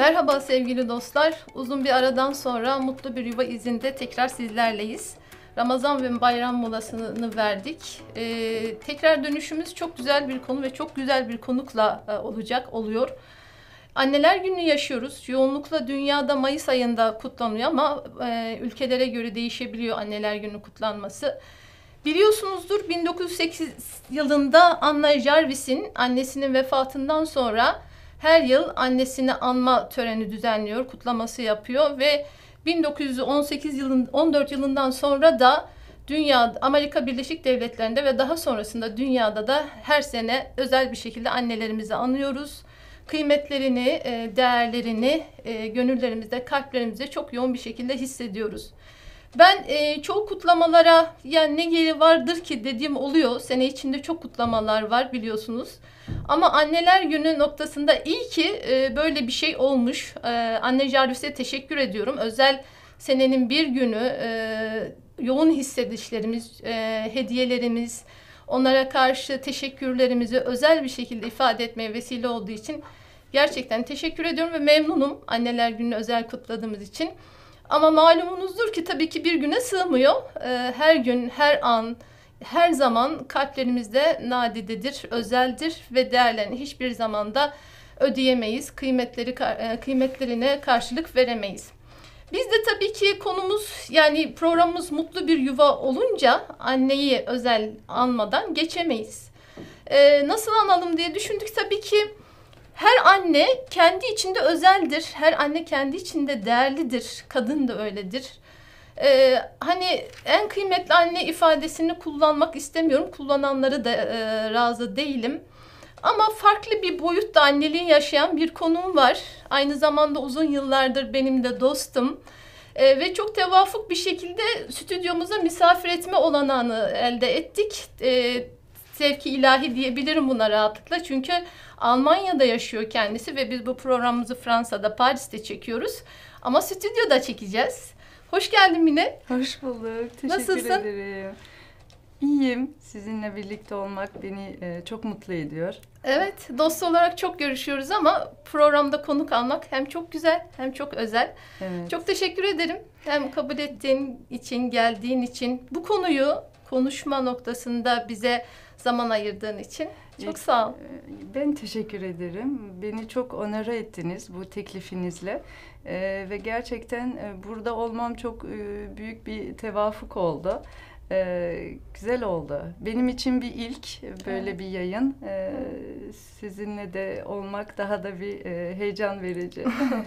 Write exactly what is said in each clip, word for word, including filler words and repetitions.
Merhaba sevgili dostlar. Uzun bir aradan sonra Mutlu Bir Yuva izinde tekrar sizlerleyiz. Ramazan ve bayram molasını verdik. Ee, tekrar dönüşümüz çok güzel bir konu ve çok güzel bir konukla e, olacak, oluyor. Anneler Günü yaşıyoruz. Yoğunlukla dünyada Mayıs ayında kutlanıyor ama e, ülkelere göre değişebiliyor Anneler Günü kutlanması. Biliyorsunuzdur, bin dokuz yüz sekiz yılında Anna Jarvis'in annesinin vefatından sonra her yıl annesini anma töreni düzenliyor, kutlaması yapıyor ve bin dokuz yüz on sekiz yılın on dört yılından sonra da dünya Amerika Birleşik Devletleri'nde ve daha sonrasında dünyada da her sene özel bir şekilde annelerimizi anıyoruz. Kıymetlerini, değerlerini gönüllerimizde, kalplerimizde çok yoğun bir şekilde hissediyoruz. Ben e, çoğu kutlamalara yani ne yeri vardır ki dediğim oluyor. Sene içinde çok kutlamalar var biliyorsunuz. Ama Anneler Günü noktasında iyi ki e, böyle bir şey olmuş. E, Anne Jarvis'e teşekkür ediyorum. Özel senenin bir günü e, yoğun hissedişlerimiz, e, hediyelerimiz, onlara karşı teşekkürlerimizi özel bir şekilde ifade etmeye vesile olduğu için gerçekten teşekkür ediyorum ve memnunum Anneler Günü'nü özel kutladığımız için. Ama malumunuzdur ki tabii ki bir güne sığmıyor. Ee, her gün, her an, her zaman kalplerimizde nadidedir, özeldir ve değerlerini hiçbir zamanda ödeyemeyiz. Kıymetleri, kıymetlerine karşılık veremeyiz. Biz de tabii ki konumuz, yani programımız Mutlu Bir Yuva olunca anneyi özel anmadan geçemeyiz. Ee, nasıl analım diye düşündük. Tabii ki her anne kendi içinde özeldir. Her anne kendi içinde değerlidir. Kadın da öyledir. Ee, hani en kıymetli anne ifadesini kullanmak istemiyorum. Kullananları da e, razı değilim. Ama farklı bir boyutta anneliği yaşayan bir konuğum var. Aynı zamanda uzun yıllardır benim de dostum. Ee, ve çok tevafuk bir şekilde stüdyomuza misafir etme olanağını elde ettik. Ee, Sevki ilahi diyebilirim buna rahatlıkla. Çünkü Almanya'da yaşıyor kendisi ve biz bu programımızı Fransa'da, Paris'te çekiyoruz. Ama stüdyoda çekeceğiz. Hoş geldin Mine. Hoş bulduk. Teşekkür Nasılsın? ederim. İyiyim. Sizinle birlikte olmak beni e, çok mutlu ediyor. Evet, dost olarak çok görüşüyoruz ama programda konuk almak hem çok güzel hem çok özel. Evet. Çok teşekkür ederim. Hem kabul ettiğin için, geldiğin için, bu konuyu konuşma noktasında bize zaman ayırdığın için çok sağ ol. Ben teşekkür ederim. Beni çok onore ettiniz bu teklifinizle. Ee, ve gerçekten e, burada olmam çok e, büyük bir tevafuk oldu. Ee, güzel oldu. Benim için bir ilk böyle evet. bir yayın. Ee, sizinle de olmak daha da bir e, heyecan verici.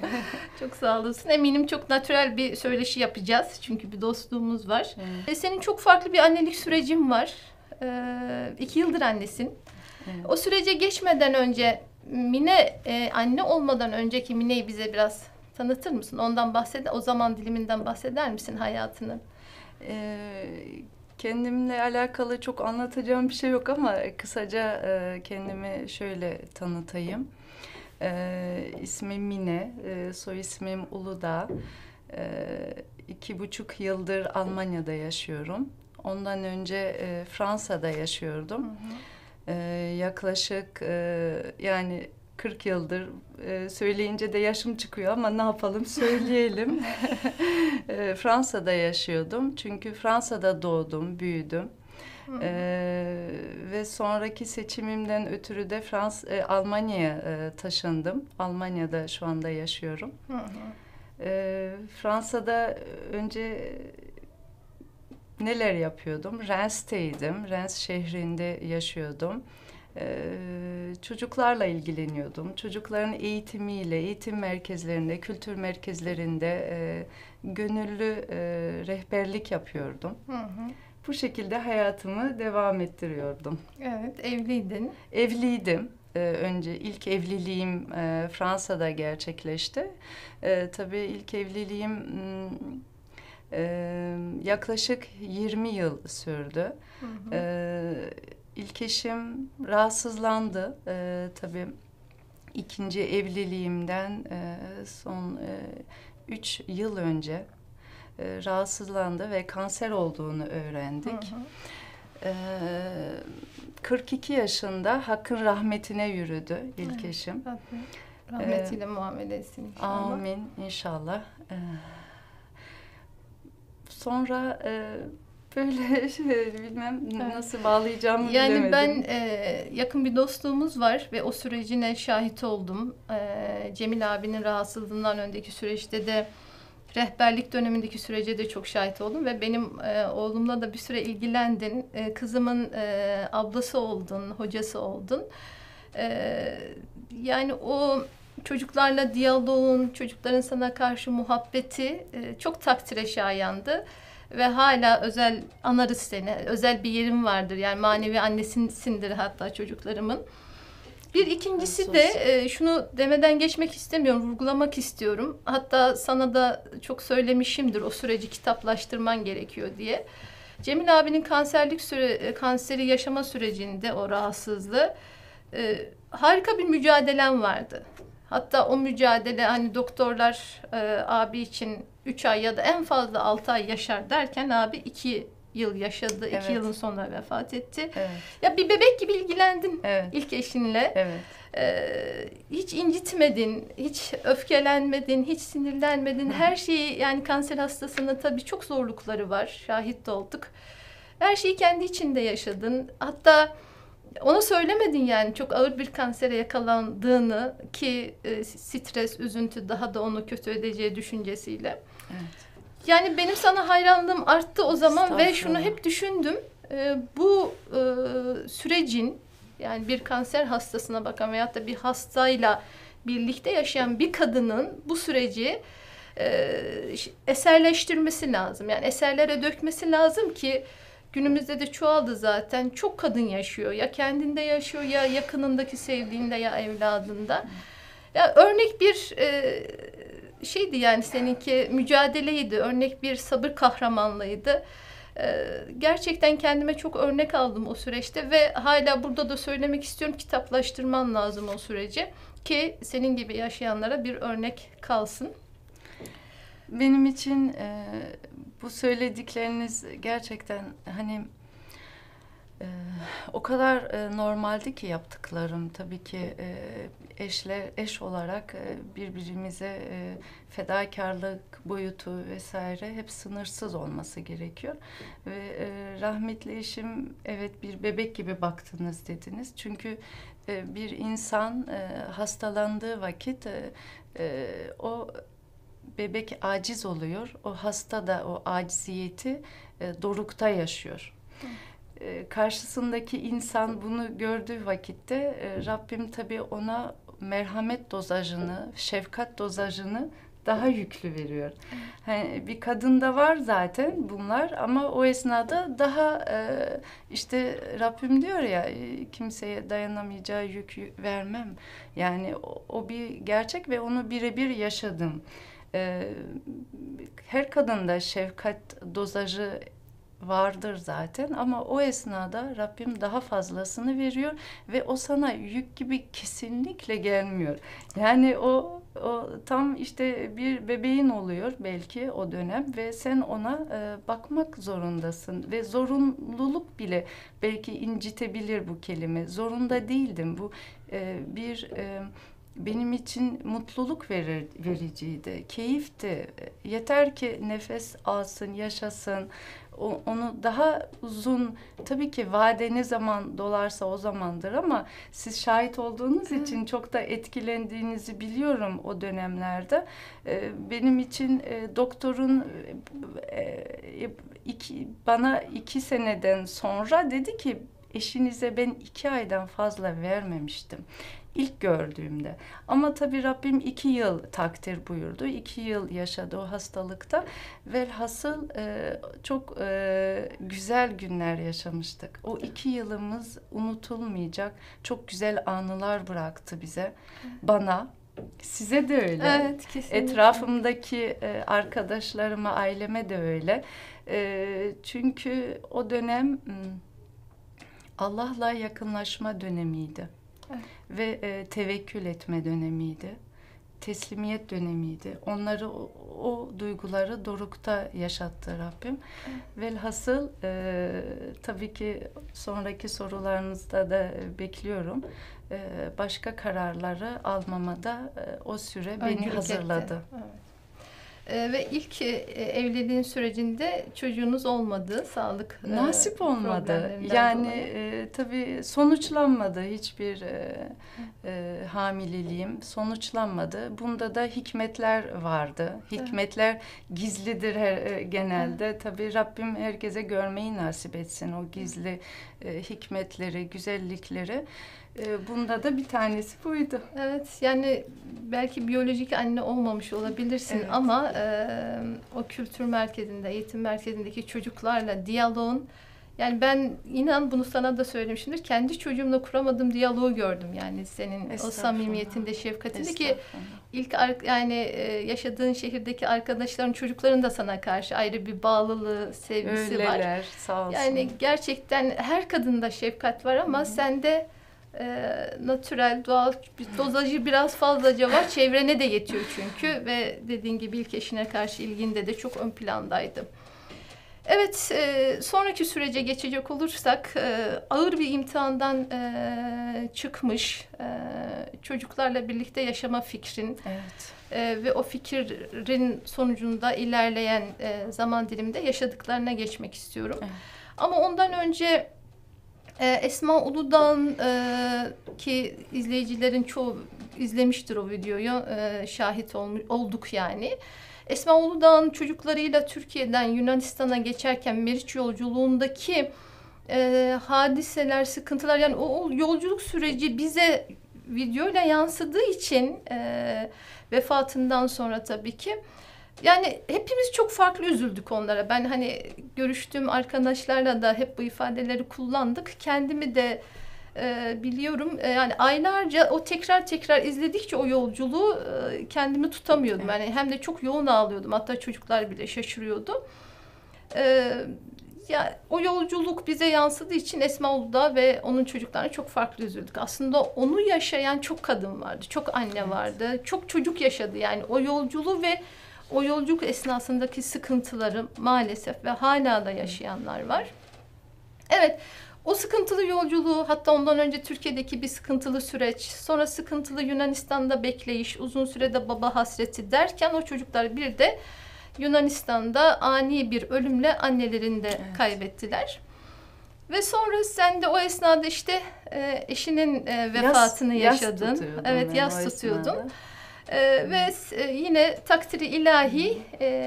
Çok sağ olasın. Eminim çok natürel bir söyleşi yapacağız. Çünkü bir dostluğumuz var. Evet. E, senin çok farklı bir annelik sürecin var. Ee, iki yıldır annesin. Evet. O sürece geçmeden önce Mine, e, anne olmadan önceki Mine'yi bize biraz tanıtır mısın? Ondan bahseder, o zaman diliminden bahseder misin hayatını? Ee, kendimle alakalı çok anlatacağım bir şey yok ama kısaca e, kendimi şöyle tanıtayım. Ee, ismim Mine, e, soy ismim Uludağ. E, iki buçuk yıldır Almanya'da yaşıyorum. Ondan önce e, Fransa'da yaşıyordum. Hı hı. E, yaklaşık e, yani kırk yıldır e, söyleyince de yaşım çıkıyor ama ne yapalım söyleyelim. e, Fransa'da yaşıyordum. Çünkü Fransa'da doğdum, büyüdüm. Hı hı. E, ve sonraki seçimimden ötürü de Frans e, Almanya'ya e, taşındım. Almanya'da şu anda yaşıyorum. Hı hı. E, Fransa'da önce neler yapıyordum? Reins'teydim. Reims şehrinde yaşıyordum. Ee, çocuklarla ilgileniyordum. Çocukların eğitimiyle, eğitim merkezlerinde, kültür merkezlerinde e, gönüllü e, rehberlik yapıyordum. Hı hı. Bu şekilde hayatımı devam ettiriyordum. Evet, evliydin. Evliydim. Ee, önce ilk evliliğim e, Fransa'da gerçekleşti. E, tabii ilk evliliğim m, e, yaklaşık yirmi yıl sürdü. Hı hı. E, İlk eşim rahatsızlandı. Ee, tabii ikinci evliliğimden e, son e, üç yıl önce e, rahatsızlandı ve kanser olduğunu öğrendik. Hı hı. Ee, kırk iki yaşında Hakk'ın rahmetine yürüdü ilk evet, eşim. Rahmetiyle muamele etsin inşallah. Amin inşallah. Ee, sonra e, böyle şey, bilmem Evet. nasıl bağlayacağımı Yani bilemedim. ben e, yakın bir dostluğumuz var ve o sürecine şahit oldum. E, Cemil abinin rahatsızlığından önceki süreçte de rehberlik dönemindeki sürece de çok şahit oldum ve benim e, oğlumla da bir süre ilgilendin. E, kızımın e, ablası oldun, hocası oldun. E, yani o çocuklarla diyaloğun, çocukların sana karşı muhabbeti e, çok takdire şayandı. Ve hala özel anarız seni. Özel bir yerim vardır. Yani manevi annesindir hatta çocuklarımın. Bir ikincisi de e, şunu demeden geçmek istemiyorum, vurgulamak istiyorum. Hatta sana da çok söylemişimdir o süreci kitaplaştırman gerekiyor diye. Cemil abinin kanserlik süre, kanseri yaşama sürecinde o rahatsızlığı e, harika bir mücadelem vardı. Hatta o mücadele hani doktorlar e, abi için üç ay ya da en fazla altı ay yaşar derken abi iki yıl yaşadı. Evet. iki yılın sonra vefat etti. Evet. Ya bir bebek gibi ilgilendin Evet. ilk eşinle. Evet. Ee, hiç incitmedin, hiç öfkelenmedin, hiç sinirlenmedin. Her şeyi yani kanser hastasının tabii çok zorlukları var. Şahit de olduk. Her şeyi kendi içinde yaşadın. Hatta ona söylemedin yani çok ağır bir kansere yakalandığını ki e, stres, üzüntü daha da onu kötü edeceği düşüncesiyle. Evet. Yani benim sana hayranlığım arttı o zaman ve şunu Estağfurullah. hep düşündüm. E, bu e, sürecin yani bir kanser hastasına bakan veyahut da bir hastayla birlikte yaşayan bir kadının bu süreci e, eserleştirmesi lazım. Yani eserlere dökmesi lazım ki günümüzde de çoğaldı zaten. Çok kadın yaşıyor. Ya kendinde yaşıyor ya yakınındaki sevdiğinde ya evladında. Ya örnek bir e, şeydi yani seninki mücadeleydi. Örnek bir sabır kahramanlığıydı. E, gerçekten kendime çok örnek aldım o süreçte ve hala burada da söylemek istiyorum kitaplaştırman lazım o süreci ki senin gibi yaşayanlara bir örnek kalsın. Benim için e, bu söyledikleriniz gerçekten hani e, o kadar e, normaldi ki yaptıklarım. Tabii ki e, eşler eş olarak e, birbirimize e, fedakarlık boyutu vesaire hep sınırsız olması gerekiyor. Ve e, rahmetli eşim evet bir bebek gibi baktınız dediniz. Çünkü e, bir insan e, hastalandığı vakit e, e, o bebek aciz oluyor. O hasta da o aciziyeti e, dorukta yaşıyor. E, karşısındaki insan bunu gördüğü vakitte e, Rabbim tabii ona merhamet dozajını, şefkat dozajını daha yüklü veriyor. Hani bir kadında var zaten bunlar ama o esnada daha e, işte Rabbim diyor ya e, kimseye dayanamayacağı yük, yük vermem. Yani o, o bir gerçek ve onu birebir yaşadım. Ee, her kadında şefkat dozajı vardır zaten ama o esnada Rabbim daha fazlasını veriyor ve o sana yük gibi kesinlikle gelmiyor. Yani o o tam işte bir bebeğin oluyor belki o dönem ve sen ona e, bakmak zorundasın ve zorunluluk bile belki incitebilir bu kelime. Zorunda değildim. Bu e, bir e, benim için mutluluk verir, vericiydi, keyifti. Yeter ki nefes alsın, yaşasın. O, onu daha uzun, tabii ki vade ne zaman dolarsa o zamandır ama siz şahit olduğunuz Hı. için çok da etkilendiğinizi biliyorum o dönemlerde. Ee, benim için e, doktorun e, iki, bana iki seneden sonra dedi ki eşinize ben iki aydan fazla vermemiştim. İlk gördüğümde. Ama tabii Rabbim iki yıl takdir buyurdu. İki yıl yaşadı o hastalıkta. Velhasıl e, çok e, güzel günler yaşamıştık. O iki yılımız unutulmayacak. Çok güzel anılar bıraktı bize. Bana. Size de öyle. Evet, kesinlikle. Etrafımdaki e, arkadaşlarıma, aileme de öyle. E, çünkü o dönem Allah'la yakınlaşma dönemiydi. Evet. Ve e, tevekkül etme dönemiydi. teslimiyet dönemiydi. Onları o, o duyguları dorukta yaşattı Rabbim. Velhasıl e, tabii ki sonraki sorularınızda da bekliyorum. E, başka kararları almama da e, o süre beni Öncülük hazırladı. etti. Evet. Ee, ve ilk e, evliliğin sürecinde çocuğunuz olmadı, sağlık e, Nasip olmadı. problemlerinden Yani dolayı. e, tabii sonuçlanmadı hiçbir e, e, hamileliğim sonuçlanmadı. Bunda da hikmetler vardı. Hikmetler gizlidir her, e, genelde. Tabii Rabbim herkese görmeyi nasip etsin o gizli e, hikmetleri, güzellikleri. E, bunda da bir tanesi buydu. Evet, yani belki biyolojik anne olmamış olabilirsin Evet. ama e, o kültür merkezinde, eğitim merkezindeki çocuklarla diyaloğun, yani ben inan bunu sana da söylemişimdir, kendi çocuğumla kuramadığım diyaloğu gördüm yani senin o Estağfurullah. samimiyetinde, şefkatinde ki Estağfurullah. ilk ar- yani e, yaşadığın şehirdeki arkadaşların çocukların da sana karşı ayrı bir bağlılığı, sevgisi var. Öyleler, sağ olsun. Yani gerçekten her kadında şefkat var ama Hı hı. sende e, natürel, doğal bir dozajı biraz fazlaca var. Çevrene de yetiyor çünkü ve dediğin gibi ilk eşine karşı ilginde de çok ön plandaydı. Evet, e, sonraki sürece geçecek olursak e, ağır bir imtihandan e, çıkmış, e, çocuklarla birlikte yaşama fikrin Evet. e, ve o fikrin sonucunda ilerleyen e, zaman diliminde yaşadıklarına geçmek istiyorum. Evet. Ama ondan önce e, Esma Uludağ'ın e, ki izleyicilerin çoğu izlemiştir o videoyu, e, şahit olmuş, olduk yani. Esma Uludağ'ın çocuklarıyla Türkiye'den Yunanistan'a geçerken Meriç yolculuğundaki e, hadiseler, sıkıntılar, yani o, o yolculuk süreci bize videoyla yansıdığı için e, vefatından sonra tabii ki, yani hepimiz çok farklı üzüldük onlara. Ben hani görüştüğüm arkadaşlarla da hep bu ifadeleri kullandık. Kendimi de e, biliyorum. E, yani aylarca o tekrar tekrar izledikçe o yolculuğu e, kendimi tutamıyordum. Yani hem de çok yoğun ağlıyordum. Hatta çocuklar bile şaşırıyordu. E, ya o yolculuk bize yansıdığı için Esma Uludağ ve onun çocuklarına çok farklı üzüldük. Aslında onu yaşayan çok kadın vardı, çok anne Evet. vardı, çok çocuk yaşadı. Yani o yolculuğu ve o yolculuk esnasındaki sıkıntıları maalesef ve hala da yaşayanlar var. Evet, o sıkıntılı yolculuğu, hatta ondan önce Türkiye'deki bir sıkıntılı süreç, sonra sıkıntılı Yunanistan'da bekleyiş, uzun sürede baba hasreti derken o çocuklar bir de Yunanistan'da ani bir ölümle annelerini de Evet. kaybettiler. Ve sonra sen de o esnada işte e, eşinin e, vefatını Yas- yas yaşadın. tutuyordum Evet, ben yas o tutuyordun. esnada. Ee, ve e, yine takdiri ilahi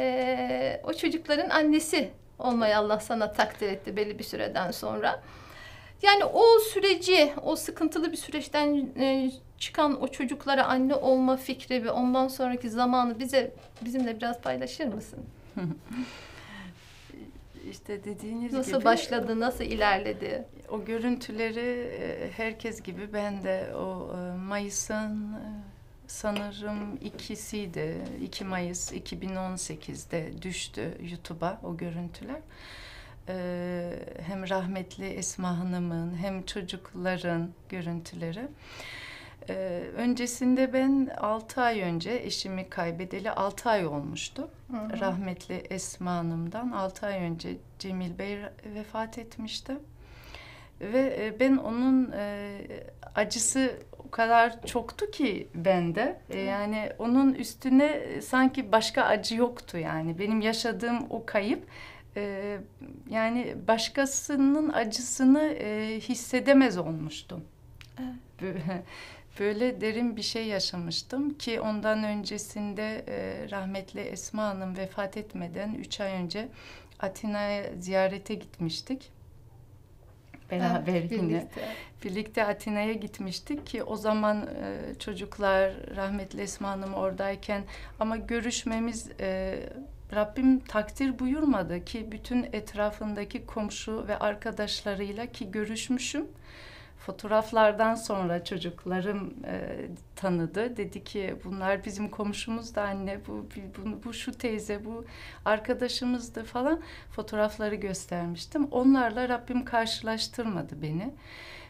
e, o çocukların annesi olmayı Allah sana takdir etti belli bir süreden sonra. Yani o süreci, o sıkıntılı bir süreçten e, çıkan o çocuklara anne olma fikri ve ondan sonraki zamanı bize bizimle biraz paylaşır mısın? İşte dediğiniz Nasıl gibi başladı, nasıl ilerledi? o görüntüleri e, herkes gibi ben de o e, Mayıs'ın e, sanırım ikisiydi. iki Mayıs iki bin on sekizde düştü YouTube'a o görüntüler. E, hem rahmetli Esma Hanım'ın hem çocukların görüntüleri. Ee, öncesinde ben altı ay önce eşimi kaybedeli altı ay olmuştu. Hı hı. Rahmetli Esma Hanım'dan altı ay önce Cemil Bey vefat etmişti. Ve e, ben onun e, acısı o kadar çoktu ki bende. E, yani onun üstüne sanki başka acı yoktu yani. Benim yaşadığım o kayıp e, yani başkasının acısını e, hissedemez olmuştum. Evet. Böyle derin bir şey yaşamıştım ki ondan öncesinde e, rahmetli Esma Hanım vefat etmeden üç ay önce Atina'ya ziyarete gitmiştik. Beraber Evet, yine. birlikte. Birlikte Atina'ya gitmiştik ki o zaman e, çocuklar rahmetli Esma Hanım oradayken ama görüşmemiz e, Rabbim takdir buyurmadı ki bütün etrafındaki komşu ve arkadaşlarıyla ki görüşmüşüm. Fotoğraflardan sonra çocuklarım e, tanıdı. Dedi ki bunlar bizim komşumuz da anne, bu, bu, bu şu teyze, bu arkadaşımızdı falan. Fotoğrafları göstermiştim. Onlarla Rabbim karşılaştırmadı beni.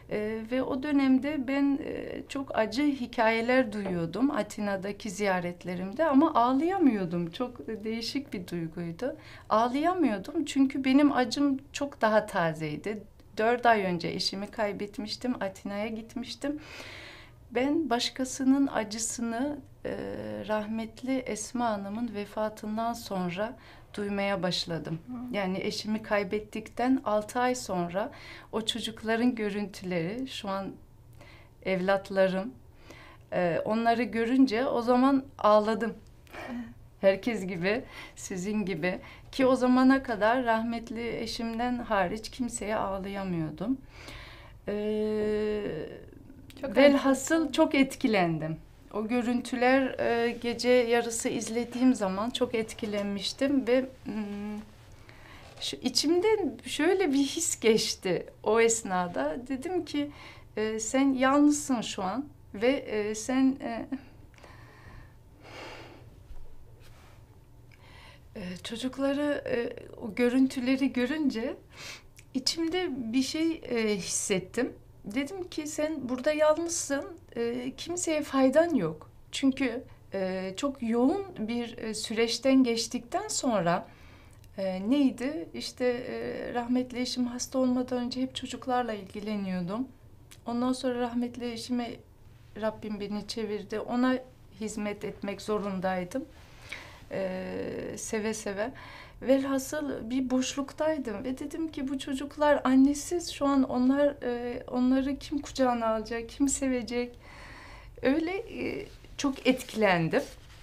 E, ve o dönemde ben e, çok acı hikayeler duyuyordum Atina'daki ziyaretlerimde ama ağlayamıyordum. Çok değişik bir duyguydu. Ağlayamıyordum çünkü benim acım çok daha tazeydi. Dört ay önce eşimi kaybetmiştim, Atina'ya gitmiştim. Ben başkasının acısını e, rahmetli Esma Hanım'ın vefatından sonra duymaya başladım. Yani eşimi kaybettikten altı ay sonra o çocukların görüntüleri, şu an evlatlarım, e, onları görünce o zaman ağladım. Herkes gibi, sizin gibi. Ki o zamana kadar rahmetli eşimden hariç kimseye ağlayamıyordum. Ee, Çok velhasıl çok etkilendim. O görüntüler e, gece yarısı izlediğim zaman çok etkilenmiştim ve hmm, şu içimden şöyle bir his geçti o esnada. Dedim ki e, sen yalnızsın şu an ve e, sen e, e, çocukları e, o görüntüleri görünce içimde bir şey e, hissettim. Dedim ki sen burada yalnızsın, e, kimseye faydan yok. Çünkü e, çok yoğun bir e, süreçten geçtikten sonra e, neydi? İşte e, rahmetli eşim hasta olmadan önce hep çocuklarla ilgileniyordum. Ondan sonra rahmetli eşime Rabbim beni çevirdi. Ona hizmet etmek zorundaydım. E, seve seve. Velhasıl bir boşluktaydım ve dedim ki bu çocuklar annesiz şu an onlar e, onları kim kucağına alacak, kim sevecek? Öyle e, çok etkilendim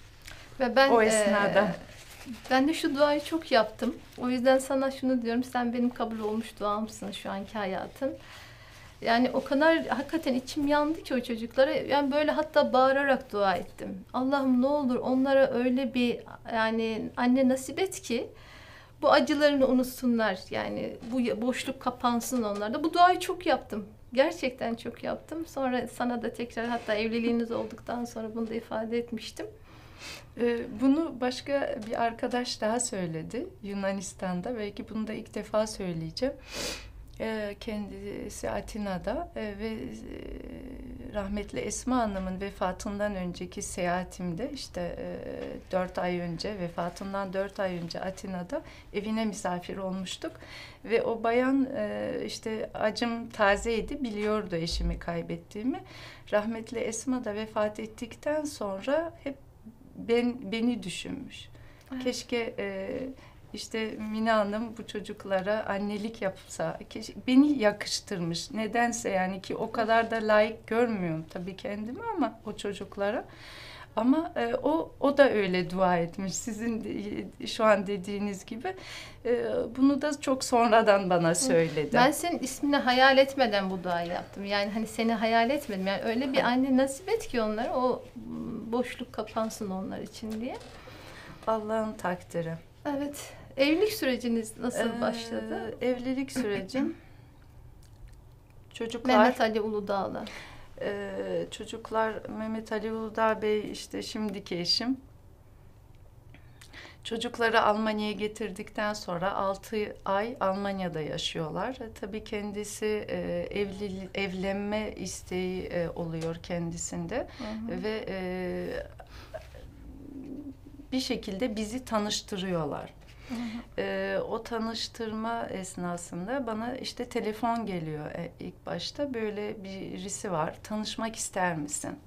Ve ben o esnada. e, ben de şu duayı çok yaptım. O yüzden sana şunu diyorum. Sen benim kabul olmuş duamsın şu anki hayatın. Yani o kadar hakikaten içim yandı ki o çocuklara. Yani böyle hatta bağırarak dua ettim. Allah'ım ne olur onlara öyle bir yani anne nasip et ki bu acılarını unutsunlar. Yani bu boşluk kapansın onlarda. Bu duayı çok yaptım. Gerçekten çok yaptım. Sonra sana da tekrar hatta evliliğiniz olduktan sonra bunu da ifade etmiştim. Ee, bunu başka bir arkadaş daha söyledi Yunanistan'da. Belki bunu da ilk defa söyleyeceğim. Ee, kendisi Atina'da e, ve e, rahmetli Esma Hanım'ın vefatından önceki seyahatimde işte e, dört ay önce vefatından dört ay önce Atina'da evine misafir olmuştuk ve o bayan e, işte acım tazeydi, biliyordu eşimi kaybettiğimi. Rahmetli Esma da vefat ettikten sonra hep ben beni düşünmüş. Evet. Keşke e, İşte Mine Hanım bu çocuklara annelik yapsa, beni yakıştırmış. Nedense yani ki o kadar da layık görmüyorum tabii kendimi ama o çocuklara. Ama e, o o da öyle dua etmiş. Sizin de, şu an dediğiniz gibi. E, bunu da çok sonradan bana söyledi. Ben senin ismini hayal etmeden bu duayı yaptım. Yani hani seni hayal etmedim. Yani öyle bir anne nasip et ki onlara o boşluk kapansın onlar için diye. Allah'ın takdiri. Evet. Evlilik süreciniz nasıl ee, başladı? Evlilik sürecim çocuklar Mehmet Ali Uludağ'la. E, çocuklar Mehmet Ali Uludağ Bey işte şimdiki eşim. Çocukları Almanya'ya getirdikten sonra altı ay Almanya'da yaşıyorlar. E, tabii kendisi e, evli evlenme isteği e, oluyor kendisinde. Hı hı. Ve e, bir şekilde bizi tanıştırıyorlar. Hı hı. Ee, o tanıştırma esnasında bana işte telefon geliyor e, ilk başta. Böyle birisi var, tanışmak ister misin?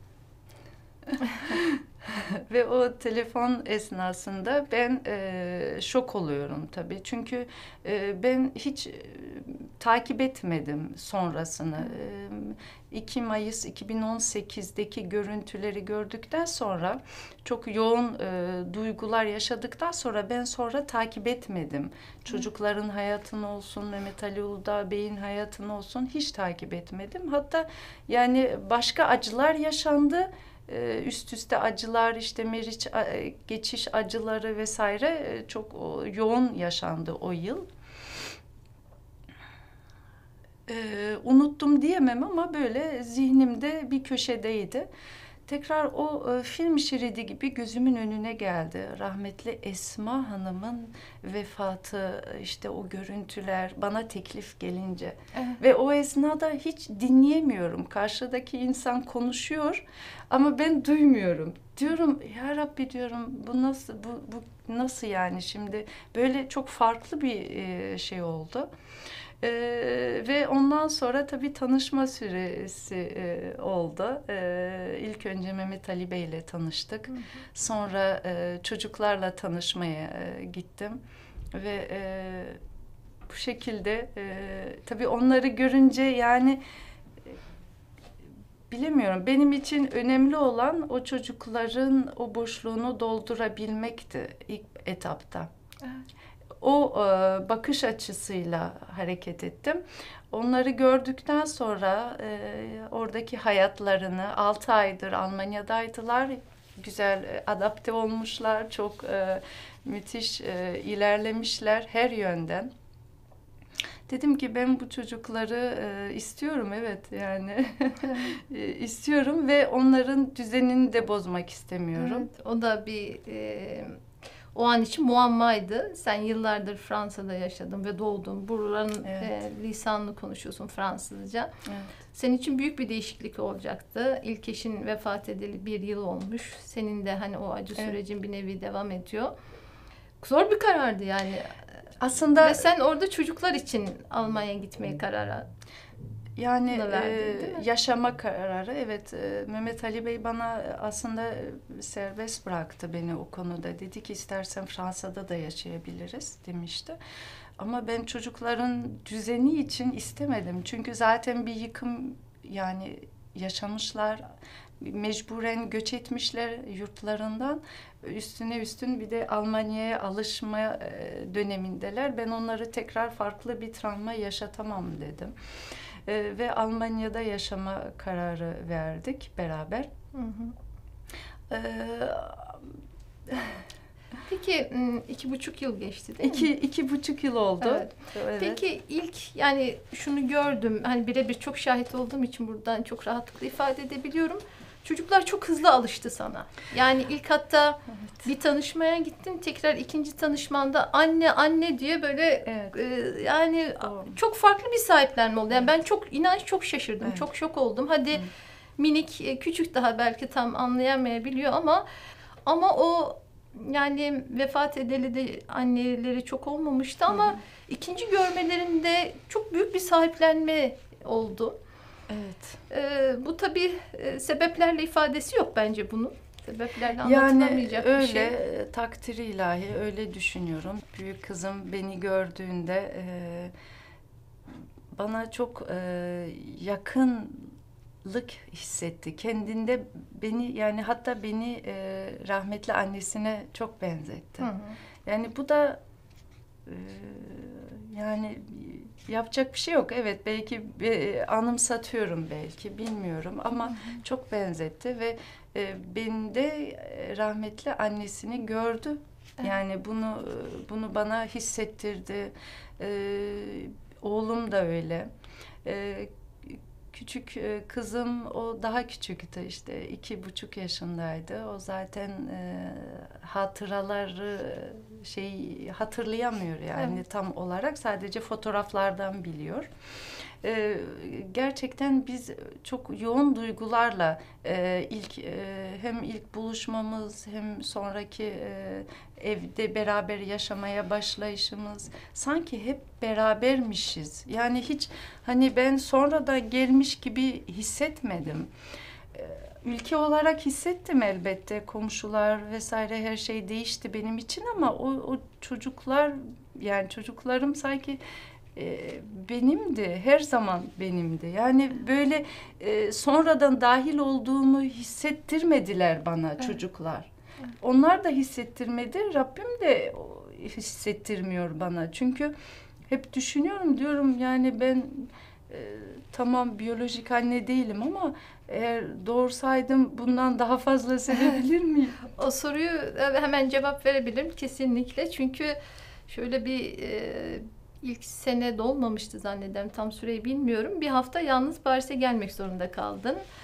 Ve o telefon esnasında ben e, şok oluyorum tabii. Çünkü e, ben hiç e, takip etmedim sonrasını. E, iki Mayıs iki bin on sekiz'deki görüntüleri gördükten sonra çok yoğun e, duygular yaşadıktan sonra ben sonra takip etmedim. Çocukların hayatını olsun, Mehmet Ali Uludağ Bey'in hayatını olsun hiç takip etmedim. Hatta yani başka acılar yaşandı. Üst üste acılar, işte Meriç geçiş acıları vesaire çok yoğun yaşandı o yıl. Ee, unuttum diyemem ama böyle zihnimde bir köşedeydi. tekrar o e, film şeridi gibi gözümün önüne geldi. Rahmetli Esma Hanım'ın vefatı, işte o görüntüler bana teklif gelince. Evet. Ve o esnada hiç dinleyemiyorum. Karşıdaki insan konuşuyor ama ben duymuyorum. Diyorum ya Rabbi, diyorum bu nasıl, bu, bu nasıl yani şimdi, böyle çok farklı bir e, şey oldu. Ee, ve ondan sonra tabii tanışma süresi e, oldu. Ee, ilk önce Mehmet Ali Bey ile tanıştık. Hı hı. Sonra e, çocuklarla tanışmaya e, gittim. Ve e, bu şekilde e, tabii onları görünce yani e, bilemiyorum. Benim için önemli olan o çocukların o boşluğunu doldurabilmekti ilk etapta. Evet. O e, bakış açısıyla hareket ettim. Onları gördükten sonra e, oradaki hayatlarını, altı aydır Almanya'daydılar. Güzel e, adapte olmuşlar, çok e, müthiş e, ilerlemişler her yönden. Dedim ki ben bu çocukları e, istiyorum, evet yani e, istiyorum ve onların düzenini de bozmak istemiyorum. Evet, o da bir... E... O an için muammaydı. Sen yıllardır Fransa'da yaşadın ve doğdun. Buraların evet. e, lisanını konuşuyorsun, Fransızca. Evet. Senin için büyük bir değişiklik olacaktı. İlk eşin vefat edeli bir yıl olmuş. Senin de hani o acı evet. sürecin bir nevi devam ediyor. Zor bir karardı yani. Aslında... Ve sen orada çocuklar için Almanya'ya gitmeyi karara Yani verdin, e, yaşama kararı, evet. E, Mehmet Ali Bey bana aslında serbest bıraktı beni o konuda. Dedi ki istersen Fransa'da da yaşayabiliriz demişti. Ama ben çocukların düzeni için istemedim. Çünkü zaten bir yıkım yani yaşamışlar. Mecburen göç etmişler yurtlarından. Üstüne üstün bir de Almanya'ya alışma dönemindeler. Ben onları tekrar farklı bir travma yaşatamam dedim. Ee, ve Almanya'da yaşama kararı verdik beraber. Hı hı. Ee, Peki iki buçuk yıl geçti değil iki, mi? İki buçuk yıl oldu. Evet. Evet. Peki ilk yani şunu gördüm, hani birebir çok şahit olduğum için buradan çok rahatlıkla ifade edebiliyorum. Çocuklar çok hızlı alıştı sana. Yani ilk hatta evet. bir tanışmaya gittin, tekrar ikinci tanışmanda anne anne diye böyle evet. e, yani Doğru. çok farklı bir sahiplenme oldu. Yani evet. ben çok inan çok şaşırdım, evet. çok şok oldum. Hadi evet. minik, küçük daha belki tam anlayamayabiliyor ama ama o yani vefat edeli de anneleri çok olmamıştı ama Hı-hı. ikinci görmelerinde çok büyük bir sahiplenme oldu. Evet. Ee, bu tabii e, sebeplerle ifadesi yok bence bunun. Sebeplerle anlatılamayacak yani bir şey. Yani öyle takdiri ilahi, öyle düşünüyorum. Büyük kızım beni gördüğünde e, bana çok e, yakınlık hissetti. Kendinde beni yani hatta beni e, rahmetli annesine çok benzetti. Hı hı. Yani bu da e, yani yapacak bir şey yok. Evet belki e, anımsatıyorum belki bilmiyorum ama hı hı. çok benzetti ve e, beni de e, rahmetli annesini gördü. Evet. Yani bunu bunu bana hissettirdi. E, oğlum da öyle. E, küçük e, kızım o daha küçüktü işte iki buçuk yaşındaydı. O zaten e, hatıraları şey hatırlayamıyor yani evet. tam olarak sadece fotoğraflardan biliyor. Ee, gerçekten biz çok yoğun duygularla e, ilk e, hem ilk buluşmamız hem sonraki e, evde beraber yaşamaya başlayışımız sanki hep berabermişiz. Yani hiç hani ben sonradan gelmiş gibi hissetmedim. Ülke olarak hissettim elbette, komşular vesaire her şey değişti benim için ama o, o çocuklar yani çocuklarım sanki e, benimdi, her zaman benimdi. Yani böyle e, sonradan dahil olduğumu hissettirmediler bana evet. çocuklar. Evet. Onlar da hissettirmedi, Rabbim de hissettirmiyor bana. Çünkü hep düşünüyorum diyorum yani ben e, tamam biyolojik anne değilim ama eğer doğursaydım bundan daha fazla sevebilir miyim? O soruyu hemen cevap verebilirim kesinlikle. Çünkü şöyle bir e, ilk sene dolmamıştı zannederim. Tam süreyi bilmiyorum. Bir hafta yalnız Paris'e gelmek zorunda kaldın.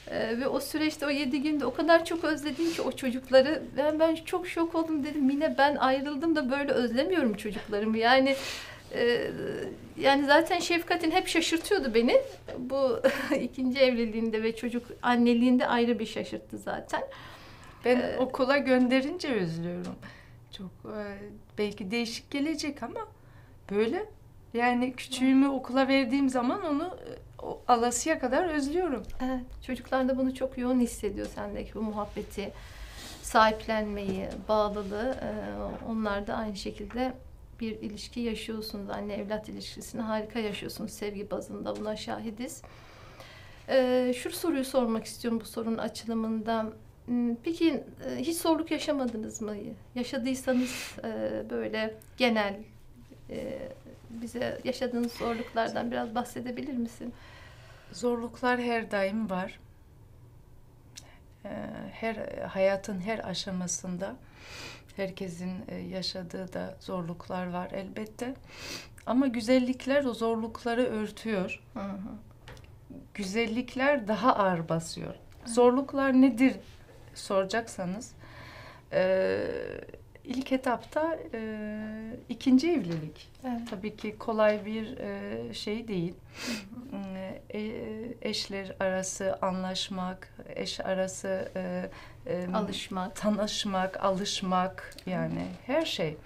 Ee, ve o süreçte o yedi günde o kadar çok özledim ki o çocukları. Ben, ben çok şok oldum, dedim Mine, ben ayrıldım da böyle özlemiyorum çocuklarımı. Yani e, yani zaten Şefkat'in hep şaşırtıyordu beni. Bu ikinci evliliğinde ve çocuk anneliğinde ayrı bir şaşırttı zaten. Ben Ee, okula gönderince özlüyorum. Çok e, belki değişik gelecek ama böyle. Yani küçüğümü okula verdiğim zaman onu e, o alasıya kadar özlüyorum. Evet, çocuklar da bunu çok yoğun hissediyor, sendeki bu muhabbeti, sahiplenmeyi, bağlılığı. Ee, onlar da aynı şekilde bir ilişki yaşıyorsunuz. Anne evlat ilişkisini harika yaşıyorsunuz sevgi bazında, buna şahidiz. Ee, şu soruyu sormak istiyorum bu sorunun açılımında. Hmm, Peki e, hiç zorluk yaşamadınız mı? Yaşadıysanız e, böyle genel e, bize yaşadığınız zorluklardan biraz bahsedebilir misin? Zorluklar her daim var. E, Her hayatın her aşamasında herkesin e, yaşadığı da zorluklar var elbette. Ama güzellikler o zorlukları örtüyor. Hı hı. Güzellikler daha ağır basıyor. Zorluklar nedir soracaksanız, e, ilk etapta e, ikinci evlilik. Evet. Tabii ki kolay bir e, şey değil. E, eşler arası anlaşmak, eş arası e, e, Alışmak. tanışmak, alışmak, yani her şey.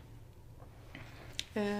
E,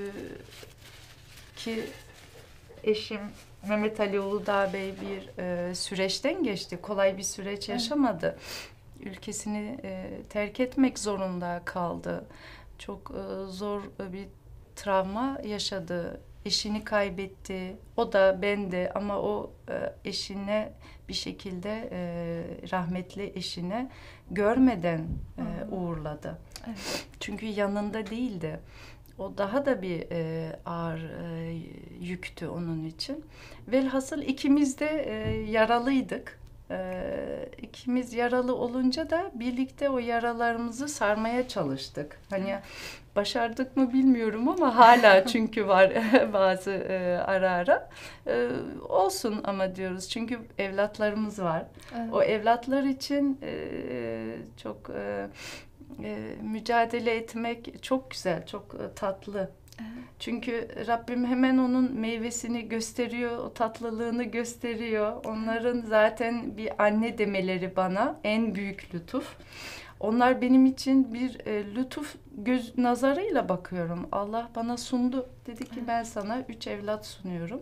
ki eşim Mehmet Ali Uludağ Bey bir e, süreçten geçti. Kolay bir süreç yaşamadı. Ülkesini e, terk etmek zorunda kaldı. Çok e, zor bir travma yaşadı. Eşini kaybetti. O da, ben de, ama o e, eşine bir şekilde e, rahmetli eşine görmeden e, uğurladı. Evet. Çünkü yanında değildi. O daha da bir e, ağır e, yüktü onun için. Velhasıl ikimiz de e, yaralıydık. E, ikimiz yaralı olunca da birlikte o yaralarımızı sarmaya çalıştık. Hani başardık mı bilmiyorum ama hala çünkü var bazı e, ara ara. E, olsun ama diyoruz, çünkü evlatlarımız var. Evet. O evlatlar için e, çok... E, E, mücadele etmek çok güzel, çok e, tatlı. Evet. Çünkü Rabbim hemen onun meyvesini gösteriyor, o tatlılığını gösteriyor. Onların zaten bir anne demeleri bana en büyük lütuf. Onlar benim için bir e, lütuf göz nazarıyla bakıyorum. Allah bana sundu. Dedi ki ben sana üç evlat sunuyorum.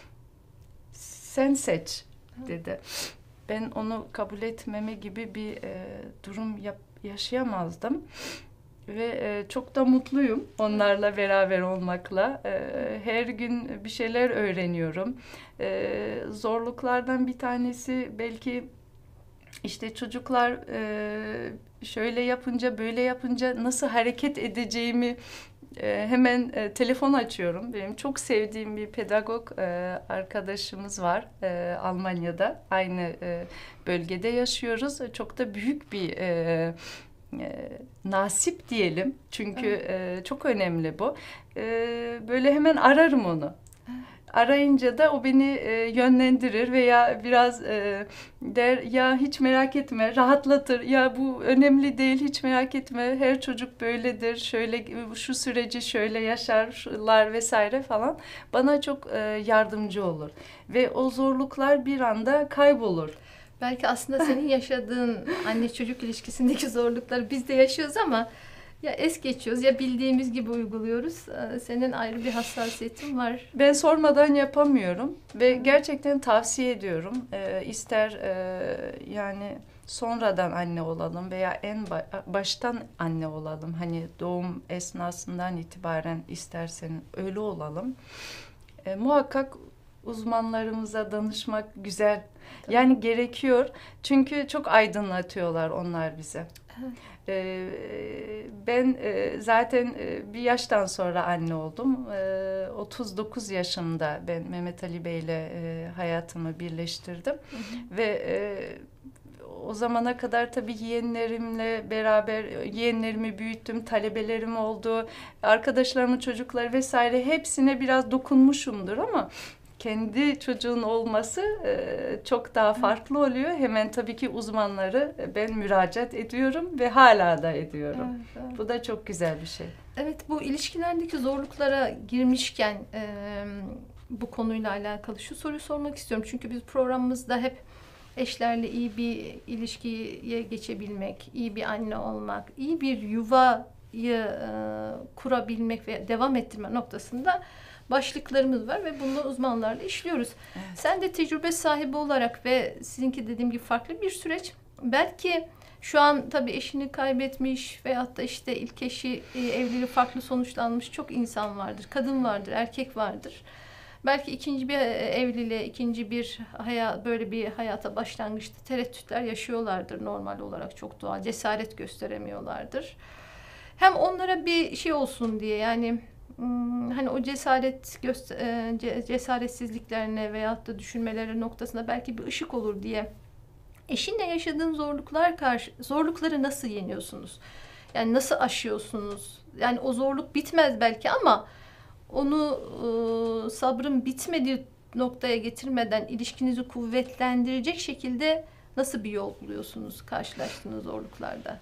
Sen seç dedi. Ben onu kabul etmeme gibi bir e, durum yap yaşayamazdım ve e, çok da mutluyum onlarla beraber olmakla. E, her gün bir şeyler öğreniyorum. E, zorluklardan bir tanesi belki işte çocuklar e, şöyle yapınca, böyle yapınca nasıl hareket edeceğimi e, hemen e, telefon açıyorum. Benim çok sevdiğim bir pedagog e, arkadaşımız var e, Almanya'da. Aynı e, bölgede yaşıyoruz. Çok da büyük bir e, e, nasip diyelim. Çünkü e, çok önemli bu. E, böyle hemen ararım onu. Arayınca da o beni e, yönlendirir veya biraz e, der ya hiç merak etme, rahatlatır. Ya bu önemli değil, hiç merak etme. Her çocuk böyledir. Şöyle şu süreci şöyle yaşarlar vesaire falan. Bana çok e, yardımcı olur ve o zorluklar bir anda kaybolur. Belki aslında senin yaşadığın anne çocuk ilişkisindeki zorlukları biz de yaşıyoruz ama ya es geçiyoruz ya bildiğimiz gibi uyguluyoruz. Senin ayrı bir hassasiyetin var. Ben sormadan yapamıyorum ve gerçekten tavsiye ediyorum. Ee, ister e, yani sonradan anne olalım veya en ba- baştan anne olalım. Hani doğum esnasından itibaren istersen öyle olalım. E, muhakkak uzmanlarımıza danışmak güzel. Yani gerekiyor. Çünkü çok aydınlatıyorlar onlar bize. Evet. Ee, ben e, zaten e, bir yaştan sonra anne oldum. Ee, otuz dokuz yaşımda ben Mehmet Ali Bey'le e, hayatımı birleştirdim. Hı hı. Ve e, o zamana kadar tabii yeğenlerimle beraber yeğenlerimi büyüttüm, talebelerim oldu, arkadaşlarımın çocukları vesaire hepsine biraz dokunmuşumdur ama kendi çocuğun olması e, çok daha farklı oluyor. Hemen tabii ki uzmanları ben müracaat ediyorum ve hala da ediyorum. Evet, evet. Bu da çok güzel bir şey. Evet, bu ilişkilerdeki zorluklara girmişken e, bu konuyla alakalı şu soruyu sormak istiyorum. Çünkü biz programımızda hep eşlerle iyi bir ilişkiye geçebilmek, iyi bir anne olmak, iyi bir yuvayı e, kurabilmek ve devam ettirme noktasında başlıklarımız var ve bunu uzmanlarla işliyoruz. Evet. Sen de tecrübe sahibi olarak ve sizinki dediğim gibi farklı bir süreç. Belki şu an tabii eşini kaybetmiş veyahut da işte ilk eşi e, evliliği farklı sonuçlanmış çok insan vardır. Kadın vardır, erkek vardır. Belki ikinci bir evliliğe, ikinci bir hayat, böyle bir hayata başlangıçta tereddütler yaşıyorlardır normal olarak, çok doğal. Cesaret gösteremiyorlardır. Hem onlara bir şey olsun diye, yani hmm, hani o cesaret göster e, cesaretsizliklerine veyahut da düşünmeleri noktasında belki bir ışık olur diye. Eşinle yaşadığın zorluklar karşı zorlukları nasıl yeniyorsunuz? Yani nasıl aşıyorsunuz? Yani o zorluk bitmez belki ama onu e, sabrın bitmediği noktaya getirmeden ilişkinizi kuvvetlendirecek şekilde nasıl bir yol buluyorsunuz karşılaştığınız zorluklarda?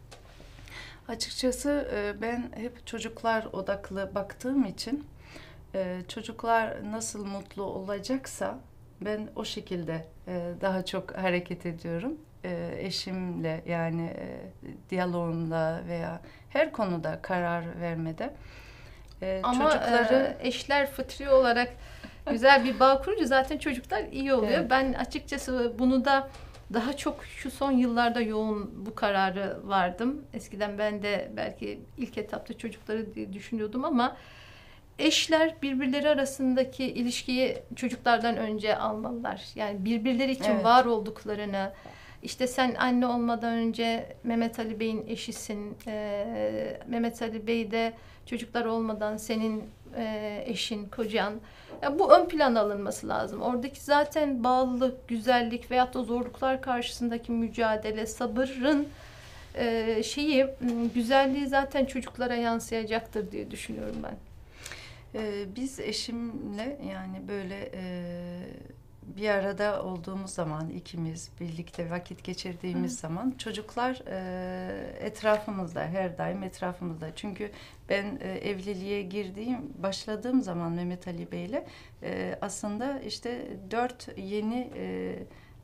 Açıkçası e, ben hep çocuklar odaklı baktığım için e, çocuklar nasıl mutlu olacaksa ben o şekilde e, daha çok hareket ediyorum. E, eşimle yani e, diyalogumda veya her konuda karar vermede. E, Ama çocukları e, eşler fıtri olarak güzel bir bağ kurunca zaten çocuklar iyi oluyor. Evet. Ben açıkçası bunu da daha çok şu son yıllarda yoğun bu kararı vardım. Eskiden ben de belki ilk etapta çocukları diye düşünüyordum ama eşler birbirleri arasındaki ilişkiyi çocuklardan önce almalılar. Yani birbirleri için Evet. var olduklarını, işte sen anne olmadan önce Mehmet Ali Bey'in eşisin, ee, Mehmet Ali Bey de çocuklar olmadan senin e, eşin, kocan. Ya bu ön plana alınması lazım. Oradaki zaten bağlılık, güzellik veyahut da zorluklar karşısındaki mücadele, sabırın e, şeyi, güzelliği zaten çocuklara yansıyacaktır diye düşünüyorum ben. Ee, biz eşimle yani böyle e, bir arada olduğumuz zaman ikimiz birlikte vakit geçirdiğimiz Hı. zaman çocuklar e, etrafımızda, her daim etrafımızda. Çünkü ben e, evliliğe girdiğim, başladığım zaman Mehmet Ali Bey'le e, aslında işte dört yeni e,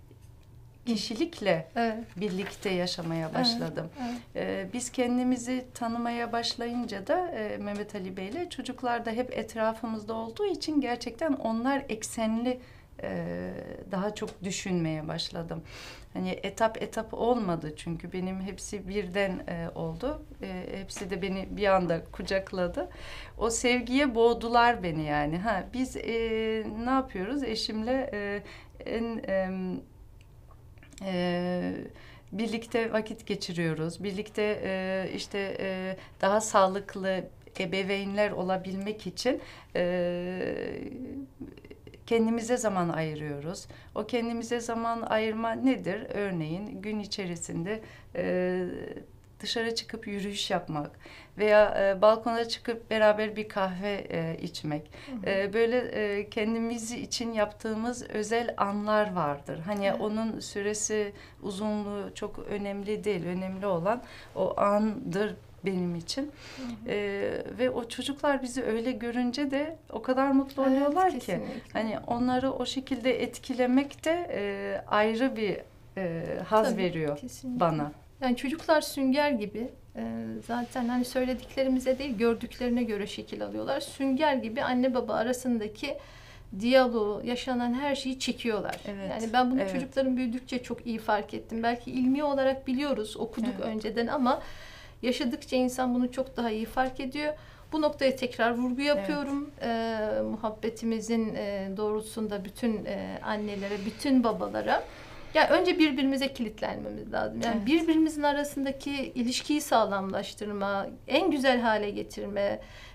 kişilikle Evet. birlikte yaşamaya başladım. Evet, evet. Ee, biz kendimizi tanımaya başlayınca da e, Mehmet Ali Bey'le çocuklar da hep etrafımızda olduğu için gerçekten onlar eksenli e, daha çok düşünmeye başladım. Hani etap etap olmadı çünkü benim hepsi birden e, oldu. E, hepsi de beni bir anda kucakladı. O sevgiye boğdular beni yani. Ha biz e, ne yapıyoruz eşimle e, en e, Ee, birlikte vakit geçiriyoruz. Birlikte e, işte e, daha sağlıklı ebeveynler olabilmek için e, kendimize zaman ayırıyoruz. O kendimize zaman ayırma nedir? Örneğin gün içerisinde e, dışarı çıkıp yürüyüş yapmak veya e, balkona çıkıp beraber bir kahve e, içmek. Hı hı. E, böyle e, kendimiz için yaptığımız özel anlar vardır. Hani Evet. onun süresi, uzunluğu çok önemli değil. Önemli olan o andır benim için. Hı hı. E, ve o çocuklar bizi öyle görünce de o kadar mutlu Evet, oluyorlar ki. kesinlikle. Hani onları o şekilde etkilemek de e, ayrı bir e, haz Tabii, veriyor kesinlikle. bana. Yani çocuklar sünger gibi. Ee, zaten hani söylediklerimize değil, gördüklerine göre şekil alıyorlar. Sünger gibi anne baba arasındaki diyaloğu, yaşanan her şeyi çekiyorlar. Evet, Yani ben bunu evet. çocukların büyüdükçe çok iyi fark ettim. Belki ilmi olarak biliyoruz, okuduk Evet. önceden ama yaşadıkça insan bunu çok daha iyi fark ediyor. Bu noktaya tekrar vurgu yapıyorum. Ee, muhabbetimizin e, doğrultusunda bütün e, annelere, bütün babalara. Yani önce birbirimize kilitlenmemiz lazım. Yani Evet. birbirimizin arasındaki ilişkiyi sağlamlaştırma, en güzel hale getirme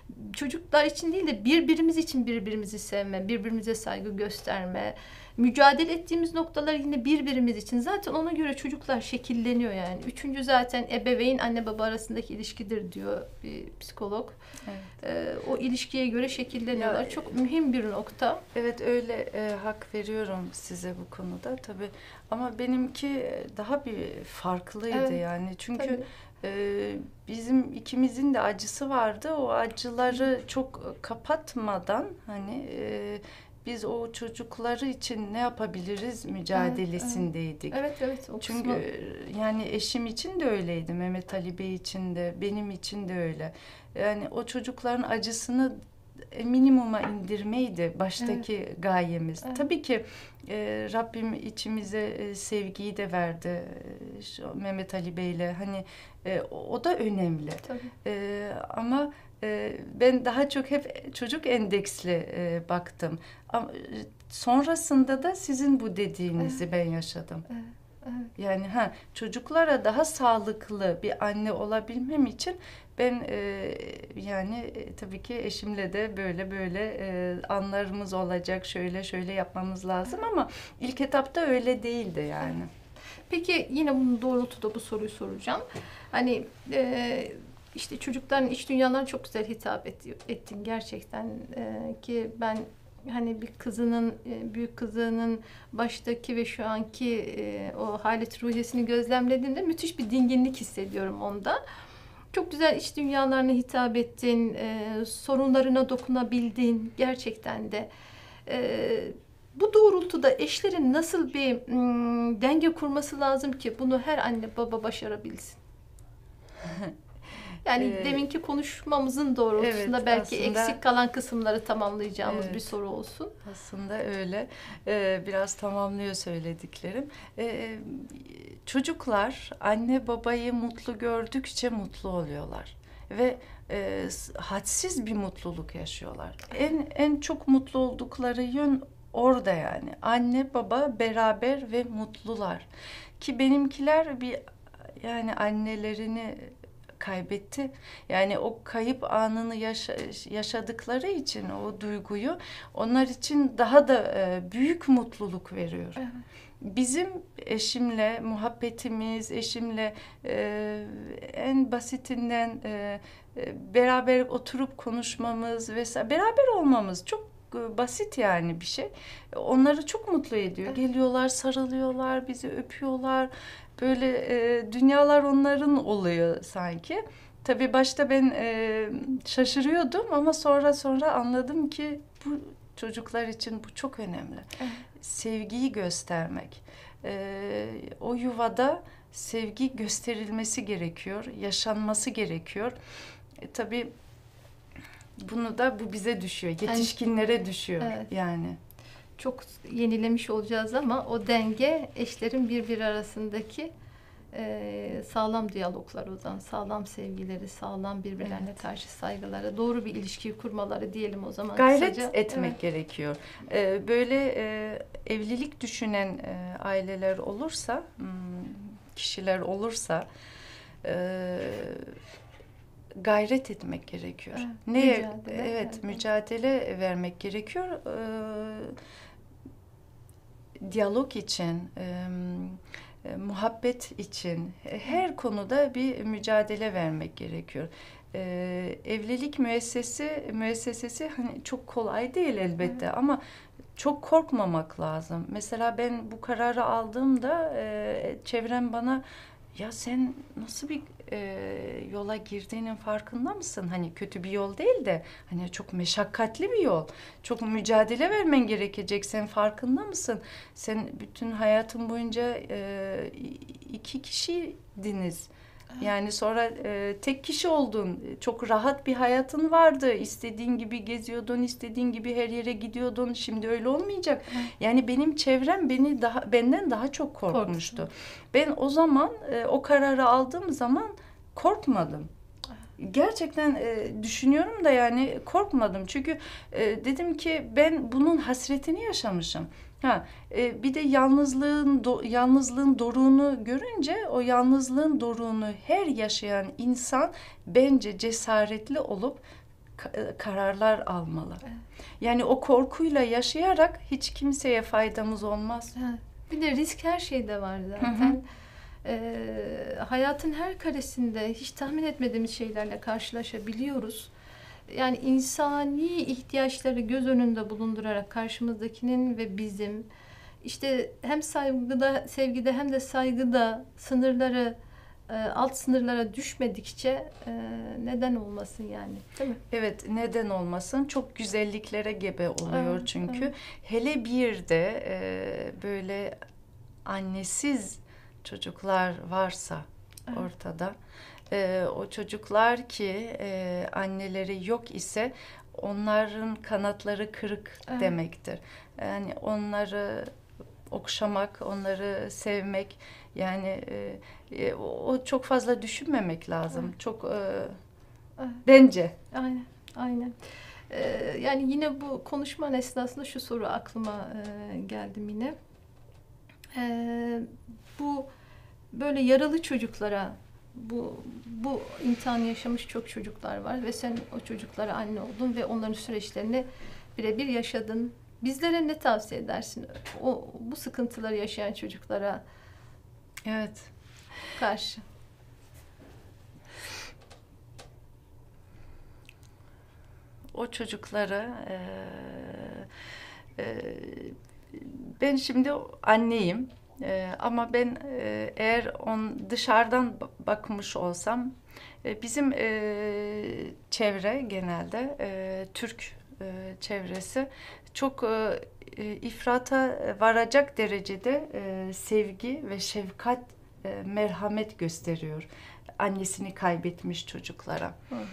çocuklar için değil de birbirimiz için birbirimizi sevme, birbirimize saygı gösterme, mücadele ettiğimiz noktalar yine birbirimiz için. Zaten ona göre çocuklar şekilleniyor yani. Üçüncü zaten ebeveyn anne baba arasındaki ilişkidir diyor bir psikolog. Evet. Ee, o ilişkiye göre şekilleniyorlar. Ya, Çok mühim bir nokta. Evet, öyle e, hak veriyorum size bu konuda tabii. Ama benimki daha bir farklıydı Evet, yani. Çünkü tabii. e, bizim ikimizin de acısı vardı. O acıları çok kapatmadan hani e, biz o çocukları için ne yapabiliriz mücadelesindeydik. Evet, evet. O Çünkü kısmı- yani eşim için de öyleydi, Mehmet Ali Bey için de, benim için de öyle. Yani o çocukların acısını minimuma indirmeydi baştaki gayemiz. Evet. Tabii ki e, Rabbim içimize e, sevgiyi de verdi e, şu Mehmet Ali Bey'le. Hani e, o, o da önemli. Tabii. E, ama e, ben daha çok hep çocuk endeksli e, baktım. Ama e, sonrasında da sizin bu dediğinizi ben yaşadım. Evet, evet. Yani ha çocuklara daha sağlıklı bir anne olabilmem için ben e, yani e, tabii ki eşimle de böyle böyle e, anlarımız olacak, şöyle şöyle yapmamız lazım ama ilk etapta öyle değildi yani. Peki yine bunun doğrultuda bu soruyu soracağım. Hani e, işte çocukların iç dünyalarına çok güzel hitap et, ettin gerçekten. E, ki ben hani bir kızının, e, büyük kızının baştaki ve şu anki e, o halet ruhiyesini gözlemlediğimde müthiş bir dinginlik hissediyorum onda. Çok güzel iç dünyalarına hitap ettin, e, sorunlarına dokunabildin gerçekten de. E, Bu doğrultuda eşlerin nasıl bir mm, denge kurması lazım ki bunu her anne baba başarabilsin? Yani Ee, deminki konuşmamızın doğrultusunda evet, belki aslında- eksik kalan kısımları tamamlayacağımız Evet. bir soru olsun. Aslında öyle. Ee, biraz tamamlıyor söylediklerim. Ee, çocuklar anne babayı mutlu gördükçe mutlu oluyorlar. Ve e, s- hadsiz bir mutluluk yaşıyorlar. En en çok mutlu oldukları yön orada yani. Anne baba beraber ve mutlular. Ki benimkiler bir yani annelerini kaybetti. Yani o kayıp anını yaşa- yaşadıkları için o duyguyu onlar için daha da e, büyük mutluluk veriyor. Evet. Bizim eşimle muhabbetimiz, eşimle e, en basitinden e, e, beraber oturup konuşmamız vesaire, beraber olmamız çok e, basit yani bir şey. Onları çok mutlu ediyor. Evet. Geliyorlar, sarılıyorlar, bizi öpüyorlar. Böyle e, dünyalar onların oluyor sanki. Tabii başta ben e, şaşırıyordum ama sonra sonra anladım ki bu çocuklar için bu çok önemli. Evet. Sevgiyi göstermek. E, o yuvada sevgi gösterilmesi gerekiyor, yaşanması gerekiyor. E, tabii bunu da bu bize düşüyor, yetişkinlere düşüyor Evet. yani. Çok yenilemiş olacağız ama o denge eşlerin birbiri arasındaki e, sağlam diyaloglar, o zaman sağlam sevgileri, sağlam birbirlerine Evet. karşı saygıları, doğru bir ilişkiyi kurmaları diyelim o zaman. Gayret kısaca. etmek Evet. gerekiyor. Ee, böyle e, evlilik düşünen e, aileler olursa, hmm, kişiler olursa e, gayret etmek gerekiyor. Evet, Neye? mücadele, Evet, evet. mücadele vermek gerekiyor. Ee, diyalog için, e, e, muhabbet için, e, her konuda bir mücadele vermek gerekiyor. Ee, evlilik müessesi müessesesi hani çok kolay değil elbette Evet. ama çok korkmamak lazım. Mesela ben bu kararı aldığımda e, çevrem bana ya sen nasıl bir e, yola girdiğinin farkında mısın? Hani kötü bir yol değil de hani çok meşakkatli bir yol. Çok mücadele vermen gerekecek. Sen farkında mısın? Sen bütün hayatın boyunca e, iki kişiydiniz. Yani sonra e, tek kişi oldun. Çok rahat bir hayatın vardı. İstediğin gibi geziyordun, istediğin gibi her yere gidiyordun. Şimdi öyle olmayacak. Yani benim çevrem beni daha benden daha çok korkmuştu. Korktu. Ben o zaman e, o kararı aldığım zaman korkmadım. Gerçekten e, düşünüyorum da yani korkmadım. Çünkü e, dedim ki ben bunun hasretini yaşamışım. Ha, e, bir de yalnızlığın do, yalnızlığın doruğunu görünce o yalnızlığın doruğunu her yaşayan insan bence cesaretli olup ka- kararlar almalı. Evet. Yani o korkuyla yaşayarak hiç kimseye faydamız olmaz. Evet. Bir de risk her şeyde var Hı zaten. hı. Ee, hayatın her karesinde hiç tahmin etmediğimiz şeylerle karşılaşabiliyoruz. Yani insani ihtiyaçları göz önünde bulundurarak karşımızdakinin ve bizim işte hem saygıda, sevgide hem de saygıda sınırları e, alt sınırlara düşmedikçe e, neden olmasın yani, değil mi? Evet, neden olmasın? Çok güzelliklere gebe oluyor Evet, çünkü. evet. Hele bir de e, böyle annesiz çocuklar varsa Evet. ortada, e, o çocuklar ki e, anneleri yok ise onların kanatları kırık Evet. demektir. Yani onları okşamak, onları sevmek, yani e, e, o çok fazla düşünmemek lazım. Evet. Çok e, Evet. bence. Aynen, aynen. Ee, yani yine bu konuşmanın esnasında şu soru aklıma e, geldi yine. Ee, bu böyle yaralı çocuklara, bu bu imtihanı yaşamış çok çocuklar var ve sen o çocuklara anne oldun ve onların süreçlerini birebir yaşadın. Bizlere ne tavsiye edersin? O bu sıkıntıları yaşayan çocuklara Evet. karşı. O çocuklara e, e, ben şimdi anneyim. E, ama ben e, eğer on dışarıdan bakmış olsam e, bizim e, çevre genelde e, Türk e, çevresi çok e, e, ifrata varacak derecede e, sevgi ve şefkat, e, merhamet gösteriyor annesini kaybetmiş çocuklara. Hı hı.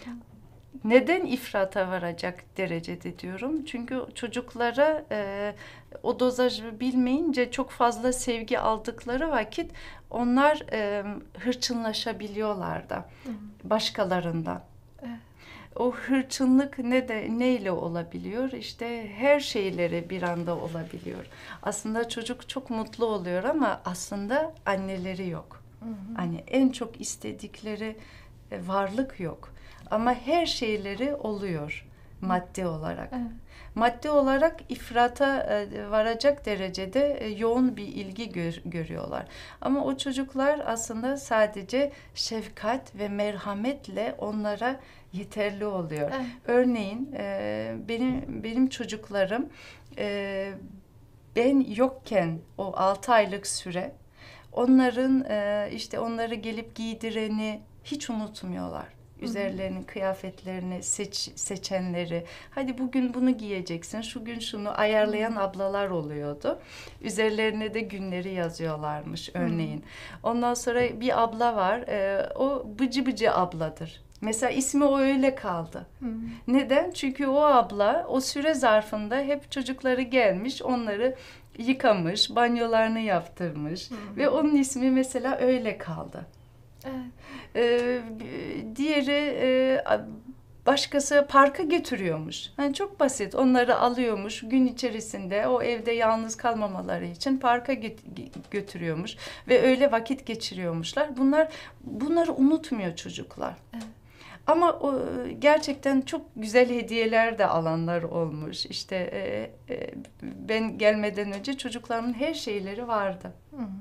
Neden ifrata varacak derecede diyorum? Çünkü çocuklara e, o dozajı bilmeyince çok fazla sevgi aldıkları vakit onlar e, hırçınlaşabiliyorlar da Hı hı. başkalarından. Evet. O hırçınlık ne de neyle olabiliyor? İşte her şeyleri bir anda olabiliyor. Aslında çocuk çok mutlu oluyor ama aslında anneleri yok. Hı hı. Hani en çok istedikleri e, varlık yok. Ama her şeyleri oluyor maddi olarak. Evet. Maddi olarak ifrata e, varacak derecede e, yoğun bir ilgi gör, görüyorlar. Ama o çocuklar aslında sadece şefkat ve merhametle onlara yeterli oluyor. Evet. Örneğin e, benim benim çocuklarım e, ben yokken o altı aylık süre onların e, işte onları gelip giydireni hiç unutmuyorlar. Üzerlerinin kıyafetlerini seç, seçenleri. Hadi bugün bunu giyeceksin, şu gün şunu ayarlayan Hı. ablalar oluyordu. Üzerlerine de günleri yazıyorlarmış örneğin. Ondan sonra bir abla var, e, o bıcı bıcı abladır. Mesela ismi o öyle kaldı. Hı. Neden? Çünkü o abla o süre zarfında hep çocukları gelmiş, onları yıkamış, banyolarını yaptırmış. Hı. Ve onun ismi mesela öyle kaldı. Evet. Ee, diğeri e, başkası parka götürüyormuş. Yani çok basit. Onları alıyormuş gün içerisinde o evde yalnız kalmamaları için parka gö- götürüyormuş ve öyle vakit geçiriyormuşlar. Bunlar bunları unutmuyor çocuklar. Evet. Ama o, gerçekten çok güzel hediyeler de alanlar olmuş. İşte e, e, ben gelmeden önce çocuklarımın her şeyleri vardı. Hı hı.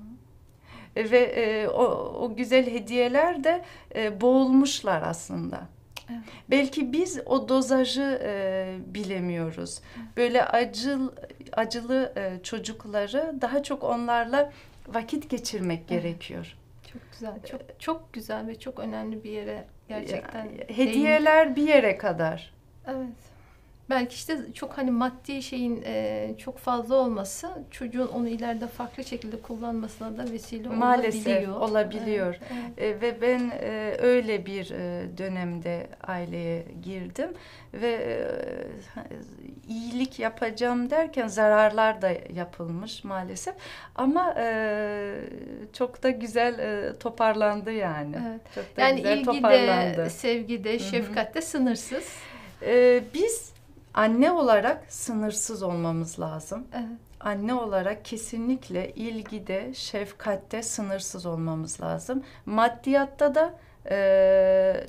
Ve e, o, o güzel hediyeler de e, boğulmuşlar aslında. Evet. Belki biz o dozajı e, bilemiyoruz. Böyle acıl, acılı e, çocukları daha çok onlarla vakit geçirmek Evet. gerekiyor. Çok güzel, çok çok güzel ve çok önemli bir yere gerçekten Ya, hediyeler bir yere kadar. Evet. Belki işte çok hani maddi şeyin e, çok fazla olması çocuğun onu ileride farklı şekilde kullanmasına da vesile Maalesef olabiliyor. olabiliyor. Evet, evet. E, ve ben e, öyle bir e, dönemde aileye girdim ve e, iyilik yapacağım derken zararlar da yapılmış maalesef. Ama e, çok da güzel e, toparlandı yani. Evet. Çok da Yani güzel ilgide, toparlandı. sevgide, şefkatte sınırsız. E, biz anne olarak sınırsız olmamız lazım. Evet. Anne olarak kesinlikle ilgide, şefkatte sınırsız olmamız lazım. Maddiyatta da e,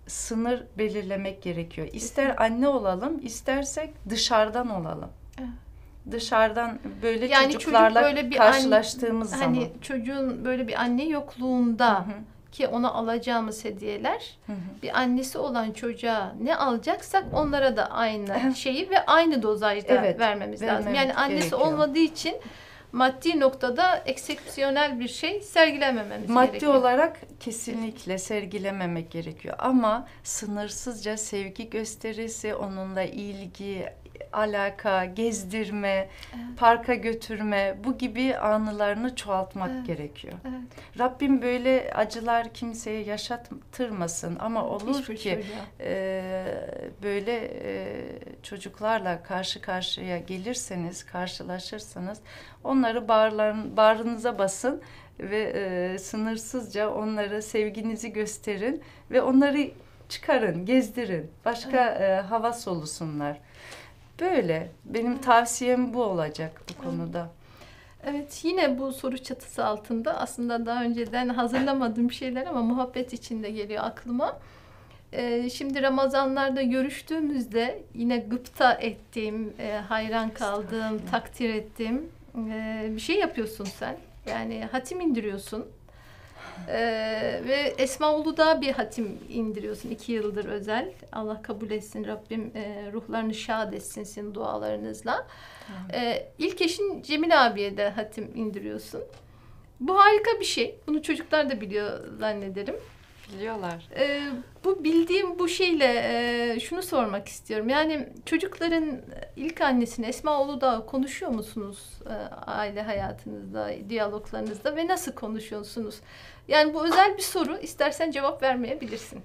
sınır belirlemek gerekiyor. İster anne olalım, istersek dışarıdan olalım. Evet. Dışarıdan böyle Yani çocuklarla çocuk böyle bir karşılaştığımız anne, zaman. hani çocuğun böyle bir anne yokluğunda Hı hı. ki ona alacağımız hediyeler, Hı hı. bir annesi olan çocuğa ne alacaksak onlara da aynı şeyi ve aynı dozajda Evet, vermemiz lazım. vermemiz Yani annesi gerekiyor. olmadığı için maddi noktada eksepsiyonel bir şey sergilemememiz Maddi gerekiyor. olarak kesinlikle sergilememek gerekiyor. Ama sınırsızca sevgi gösterisi, onunla ilgi, alaka, gezdirme, Evet. parka götürme, bu gibi anılarını çoğaltmak Evet. gerekiyor. Evet. Rabbim böyle acılar kimseye yaşattırmasın ama olur Hiçbir ki çocuğa. e, böyle e, çocuklarla karşı karşıya gelirseniz, karşılaşırsanız onları bağırların, bağrınıza basın ve e, sınırsızca onlara sevginizi gösterin ve onları çıkarın, gezdirin. Başka e, hava solusunlar. Böyle. Benim tavsiyem bu olacak bu konuda. Evet, yine bu soru çatısı altında aslında daha önceden hazırlamadığım şeyler ama muhabbet içinde geliyor aklıma. Ee, şimdi Ramazanlarda görüştüğümüzde yine gıpta ettiğim, e, hayran kaldığım, takdir ettiğim e, bir şey yapıyorsun sen. Yani hatim indiriyorsun. Ee, ve Esma Uludağ bir hatim indiriyorsun. iki yıldır özel. Allah kabul etsin. Rabbim e, ruhlarını şad etsin sizin dualarınızla. Ee, ilk eşin Cemil abiye de hatim indiriyorsun. Bu harika bir şey. Bunu çocuklar da biliyor zannederim. Biliyorlar. Ee, bu bildiğim bu şeyle e, şunu sormak istiyorum. Yani çocukların ilk annesini Esma Uludağ konuşuyor musunuz e, aile hayatınızda, diyaloglarınızda ve nasıl konuşuyorsunuz? Yani bu özel bir soru. İstersen cevap vermeyebilirsin.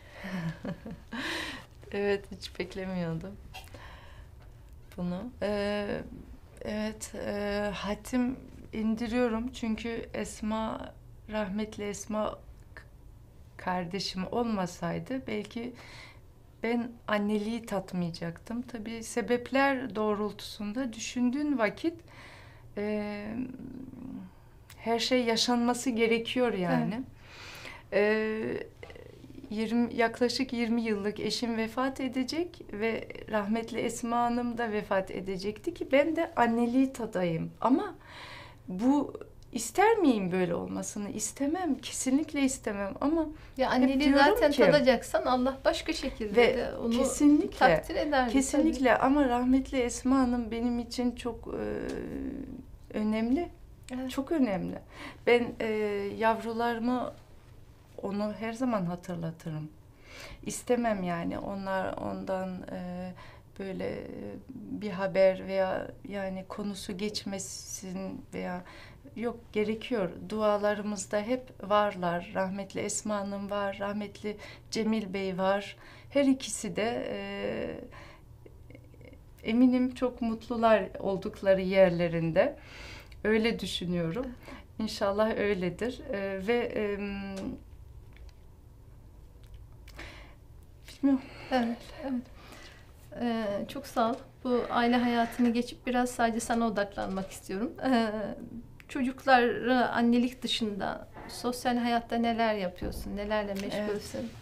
Evet, hiç beklemiyordum bunu. Ee, evet, e, hatim indiriyorum çünkü Esma, rahmetli Esma kardeşim olmasaydı belki ben anneliği tatmayacaktım. Tabii sebepler doğrultusunda düşündüğün vakit e, her şey yaşanması gerekiyor yani. Evet. E, yirmi, yaklaşık yirmi yıllık eşim vefat edecek ve rahmetli Esma Hanım da vefat edecekti ki ben de anneliği tadayım. Ama bu ister miyim böyle olmasını? İstemem. Kesinlikle istemem ama ya anneliği zaten ki, tadacaksan Allah başka şekilde ve de onu kesinlikle, takdir eder. Kesinlikle tabii. Ama rahmetli Esma Hanım benim için çok e, önemli. Evet. Çok önemli. Ben e, yavrularımı onu her zaman hatırlatırım. İstemem yani onlar ondan e, böyle bir haber veya yani konusu geçmesin veya yok, gerekiyor. Dualarımızda hep varlar. Rahmetli Esma Hanım var, rahmetli Cemil Bey var. Her ikisi de e, eminim çok mutlular oldukları yerlerinde. Öyle düşünüyorum. İnşallah öyledir. E, ve e, bilmiyorum. Evet, evet. Ee, çok sağ ol. Bu aile hayatını geçip biraz sadece sana odaklanmak istiyorum. Ee, çocukları annelik dışında sosyal hayatta neler yapıyorsun? Nelerle meşgulsün? Evet.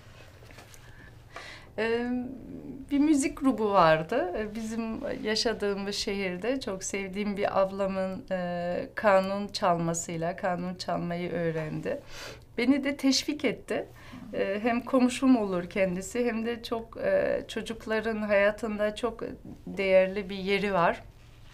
Ee, bir müzik grubu vardı. Bizim yaşadığımız şehirde çok sevdiğim bir ablamın e, kanun çalmasıyla kanun çalmayı öğrendi. Beni de teşvik etti. E, hem komşum olur kendisi hem de çok e, çocukların hayatında çok değerli bir yeri var.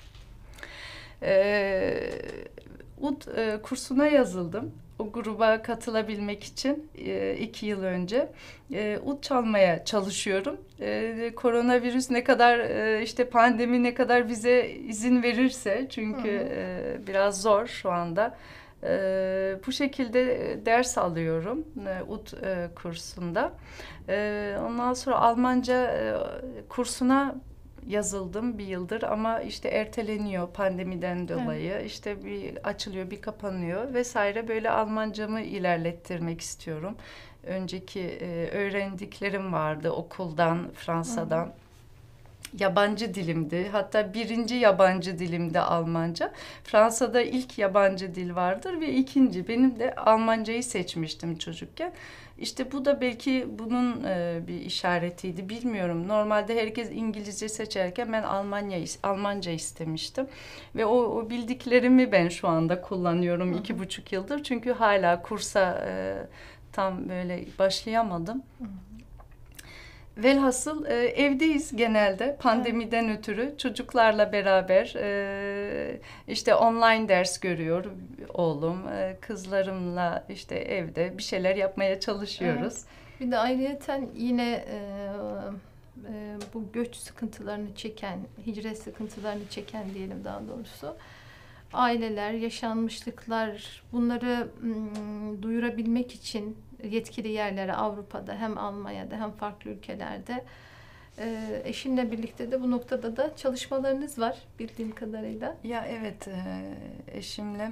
E, ud e, kursuna yazıldım. O gruba katılabilmek için e, iki yıl önce e, ud çalmaya çalışıyorum. E, koronavirüs ne kadar e, işte pandemi ne kadar bize izin verirse çünkü e, biraz zor şu anda. E, bu şekilde ders alıyorum e, ud e, kursunda. E, ondan sonra Almanca e, kursuna yazıldım bir yıldır ama işte erteleniyor pandemiden dolayı. Evet. İşte bir açılıyor, bir kapanıyor vesaire. Böyle Almancamı ilerlettirmek istiyorum. Önceki e, öğrendiklerim vardı okuldan, Fransa'dan. yabancı dilimdi. Hatta birinci yabancı dilimdi Almanca. Fransa'da ilk yabancı dil vardır ve ikinci. Benim de Almancayı seçmiştim çocukken. İşte bu da belki bunun e, bir işaretiydi. Bilmiyorum. Normalde herkes İngilizce seçerken ben Almanya Almanca istemiştim. Ve o, o bildiklerimi ben şu anda kullanıyorum Hı-hı. iki buçuk yıldır. Çünkü hala kursa e, tam böyle başlayamadım. Hı-hı. Velhasıl e, evdeyiz genelde pandemiden evet. ötürü çocuklarla beraber e, işte online ders görüyor oğlum, e, kızlarımla işte evde bir şeyler yapmaya çalışıyoruz. Evet. Bir de ayrıyeten yine e, e, bu göç sıkıntılarını çeken, hicret sıkıntılarını çeken diyelim daha doğrusu aileler, yaşanmışlıklar bunları m, duyurabilmek için yetkili yerlere Avrupa'da hem Almanya'da hem farklı ülkelerde e, eşinle birlikte de bu noktada da çalışmalarınız var bildiğim kadarıyla. Ya evet, e, eşimle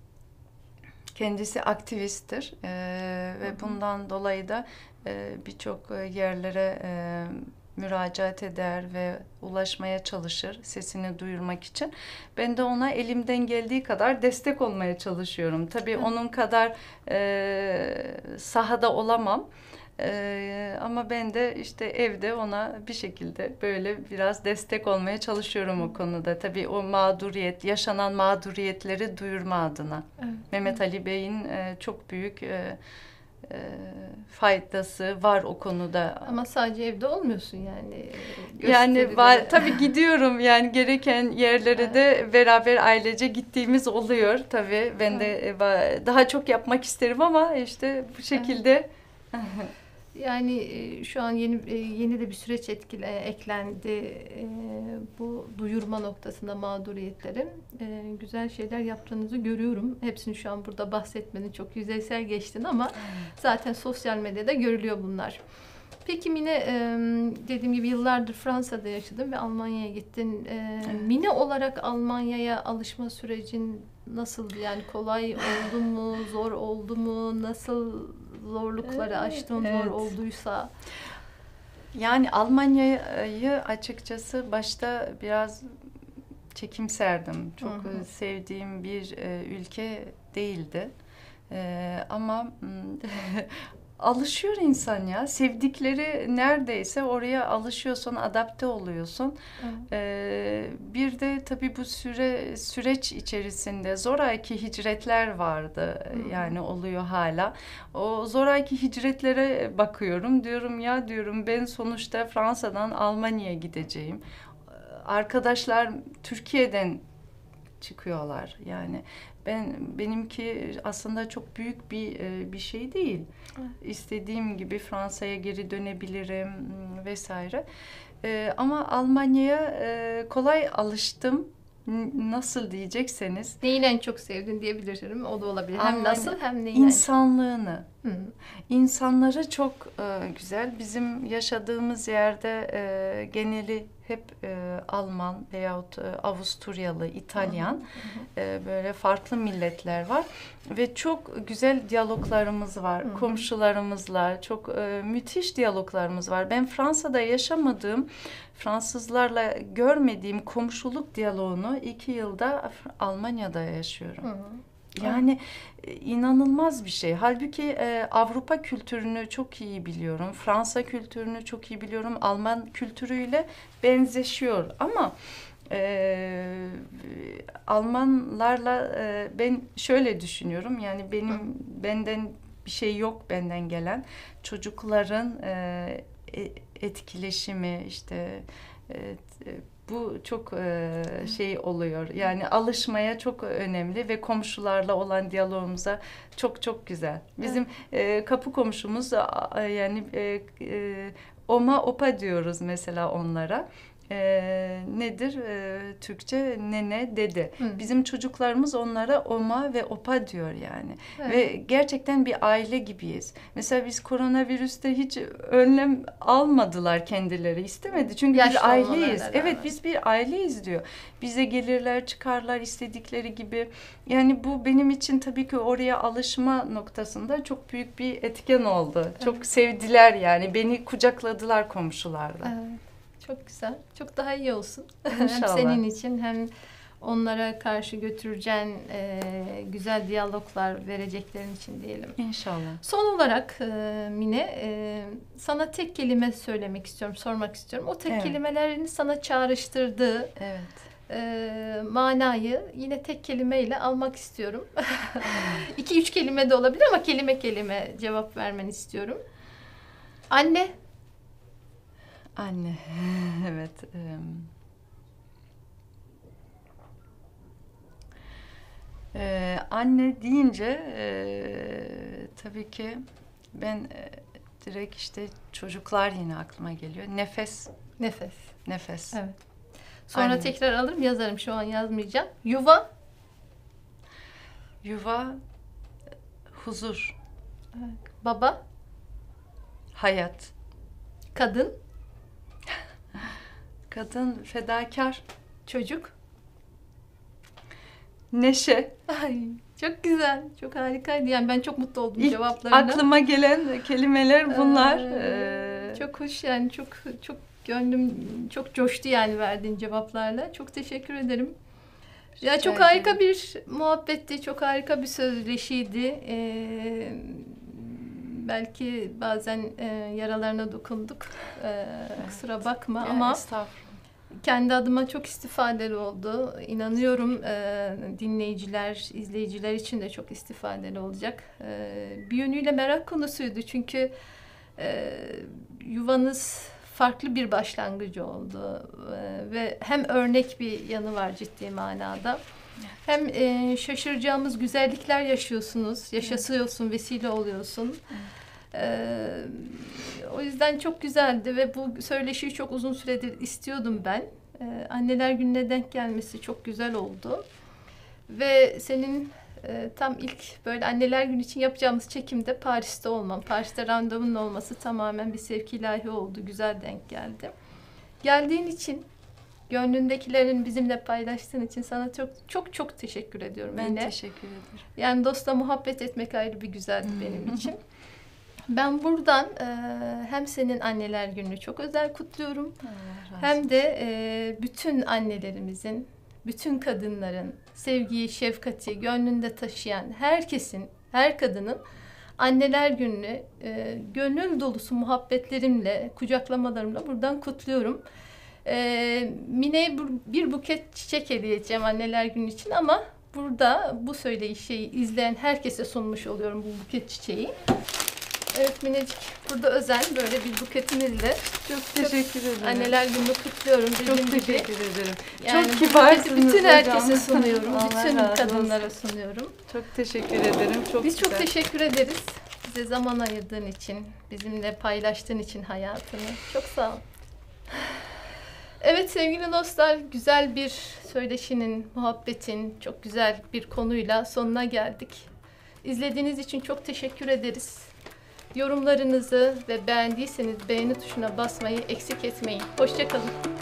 kendisi aktivisttir e, ve bundan dolayı da e, birçok yerlere e, müracaat eder ve ulaşmaya çalışır sesini duyurmak için. Ben de ona elimden geldiği kadar destek olmaya çalışıyorum. Tabii Hı. onun kadar e, sahada olamam. E, ama ben de işte evde ona bir şekilde böyle biraz destek olmaya çalışıyorum Hı. o konuda. Tabii o mağduriyet, yaşanan mağduriyetleri duyurma adına. Evet. Mehmet Ali Bey'in e, çok büyük e, E, faydası var o konuda. Ama sadece evde olmuyorsun yani. Yani var, tabii gidiyorum yani gereken yerlere evet. de beraber ailece gittiğimiz oluyor tabii. Ben evet. de daha çok yapmak isterim ama işte bu şekilde. Evet. Yani şu an yeni yeni de bir süreç etkile, eklendi. Bu duyurma noktasında mağduriyetlerin güzel şeyler yaptığınızı görüyorum. Hepsini şu an burada bahsetmenin çok yüzeysel geçtin ama zaten sosyal medyada görülüyor bunlar. Peki Mine, dediğim gibi yıllardır Fransa'da yaşadın ve Almanya'ya gittin. Evet. Mine olarak Almanya'ya alışma sürecin nasıldı? Yani kolay oldu mu, zor oldu mu? Nasıl zorlukları aştın, evet. zor olduysa? Yani Almanya'yı açıkçası başta biraz çekimserdim. Çok Hı-hı. sevdiğim bir e, ülke değildi. E, ama alışıyor insan ya. Sevdikleri neredeyse oraya alışıyorsun, adapte oluyorsun. Ee, bir de tabii bu süre süreç içerisinde zoraki hicretler vardı. Hı. Yani oluyor hala. O zoraki hicretlere bakıyorum. Diyorum ya diyorum ben sonuçta Fransa'dan Almanya'ya gideceğim. Arkadaşlar Türkiye'den çıkıyorlar. Yani ben benimki aslında çok büyük bir bir şey değil. Evet. İstediğim gibi Fransa'ya geri dönebilirim vesaire. Ee, ama Almanya'ya e, kolay alıştım. Nasıl diyecekseniz. Neyi en çok sevdin diyebilirim. O da olabilir. Hem Almanya, nasıl hem neyi? İnsanlığını. Hı. İnsanları çok e, güzel. Bizim yaşadığımız yerde e, geneli hep e, Alman veyahut e, Avusturyalı, İtalyan, hı hı. E, böyle farklı milletler var ve çok güzel diyaloglarımız var. Hı hı. Komşularımızla çok e, müthiş diyaloglarımız var. Ben Fransa'da yaşamadığım, Fransızlarla görmediğim komşuluk diyaloğunu iki yılda Almanya'da yaşıyorum. Hı hı. Yani e, inanılmaz bir şey. Halbuki e, Avrupa kültürünü çok iyi biliyorum. Fransa kültürünü çok iyi biliyorum. Alman kültürüyle benzeşiyor. Ama e, Almanlarla e, ben şöyle düşünüyorum. Yani benim Hı. benden bir şey yok benden gelen. Çocukların e, etkileşimi işte e, bu çok e, şey oluyor. Yani alışmaya çok önemli ve komşularla olan diyalogumuza çok çok güzel. Bizim evet. e, kapı komşumuz e, yani e, e, oma opa diyoruz mesela onlara. E, nedir? E, Türkçe nene, dede. Hı. Bizim çocuklarımız onlara oma ve opa diyor yani. Evet. Ve gerçekten bir aile gibiyiz. Mesela biz koronavirüste hiç önlem almadılar kendileri. İstemedi. Çünkü Yaşlı biz aileyiz. Evet, biz bir aileyiz diyor. Bize gelirler, çıkarlar istedikleri gibi. Yani bu benim için tabii ki oraya alışma noktasında çok büyük bir etken oldu. Evet. Çok sevdiler yani. Beni kucakladılar komşularda. Evet. Çok güzel. Çok daha iyi olsun. İnşallah. Hem senin için hem onlara karşı götüreceğin e, güzel diyaloglar vereceklerin için diyelim. İnşallah. Son olarak e, Mine, e, sana tek kelime söylemek istiyorum, sormak istiyorum. O tek Evet. kelimelerin sana çağrıştırdığı Evet. e, manayı yine tek kelimeyle almak istiyorum. İki üç kelime de olabilir ama kelime kelime cevap vermeni istiyorum. Anne. Anne. Evet. em, Ee, anne deyince e, tabii ki ben e, direkt işte çocuklar yine aklıma geliyor. Nefes, Nefes. nefes. Evet. Sonra Anne. tekrar alırım, yazarım. Şu an yazmayacağım. Yuva. Yuva, huzur, Baba. hayat. Kadın. Kadın, fedakar, Çocuk. neşe. Ay, çok güzel. Çok harikaydı. Yani ben çok mutlu oldum İlk cevaplarına. aklıma gelen kelimeler bunlar. Ee, Ee, Çok hoş yani. Çok çok gönlüm çok coştu yani verdiğin cevaplarla. Çok teşekkür ederim. Ya Rica çok harika ederim. bir muhabbetti. Çok harika bir söyleşiydi. Ee, belki bazen e, yaralarına dokunduk. Ee, kusura bakma ya, ama estağfurullah. kendi adıma çok istifadeli oldu. İnanıyorum e, dinleyiciler, izleyiciler için de çok istifadeli olacak. E, bir yönüyle merak konusuydu çünkü e, yuvanız farklı bir başlangıcı oldu. E, ve hem örnek bir yanı var ciddi manada. Hem e, şaşıracağımız güzellikler yaşıyorsunuz, yaşasıyorsun, vesile oluyorsun. Ee, o yüzden çok güzeldi ve bu söyleşiyi çok uzun süredir istiyordum ben. Ee, Anneler Günü'ne denk gelmesi çok güzel oldu. Ve senin e, tam ilk böyle Anneler Günü için yapacağımız çekimde Paris'te olmam. Paris'te randevunun olması tamamen bir sevki ilahi oldu. Güzel denk geldi. Geldiğin için, gönlündekilerin bizimle paylaştığın için sana çok çok çok teşekkür ediyorum Ben yine. teşekkür ederim. Yani dostla muhabbet etmek ayrı bir güzeldi benim için. Ben buradan e, hem senin Anneler Günü'nü çok özel kutluyorum. Allah razı Hem de e, bütün annelerimizin, bütün kadınların sevgiyi, şefkati gönlünde taşıyan herkesin, her kadının Anneler Günü'nü e, gönül dolusu muhabbetlerimle, kucaklamalarımla buradan kutluyorum. E, Mine'ye bir buket çiçek hediye edeceğim Anneler Günü için ama burada bu söyleyişi izleyen herkese sunmuş oluyorum bu buket çiçeği. Evet Minecik, burada özel böyle bir buketinizle Çok teşekkür ederim. Anneler Günü'nü kutluyorum. Çok Dediğim gibi. teşekkür ederim. Yani Çok bu kibarsınız buketi bütün hocam. herkese sunuyorum. Allah bütün razı olsun. kadınlara sunuyorum. Çok teşekkür ederim. Çok Biz çok güzel. teşekkür ederiz. Bize zaman ayırdığın için, bizimle paylaştığın için hayatını. Çok sağ ol. Evet sevgili dostlar, güzel bir söyleşinin, muhabbetin, çok güzel bir konuyla sonuna geldik. İzlediğiniz için çok teşekkür ederiz. Yorumlarınızı ve beğendiyseniz beğeni tuşuna basmayı eksik etmeyin. Hoşça kalın.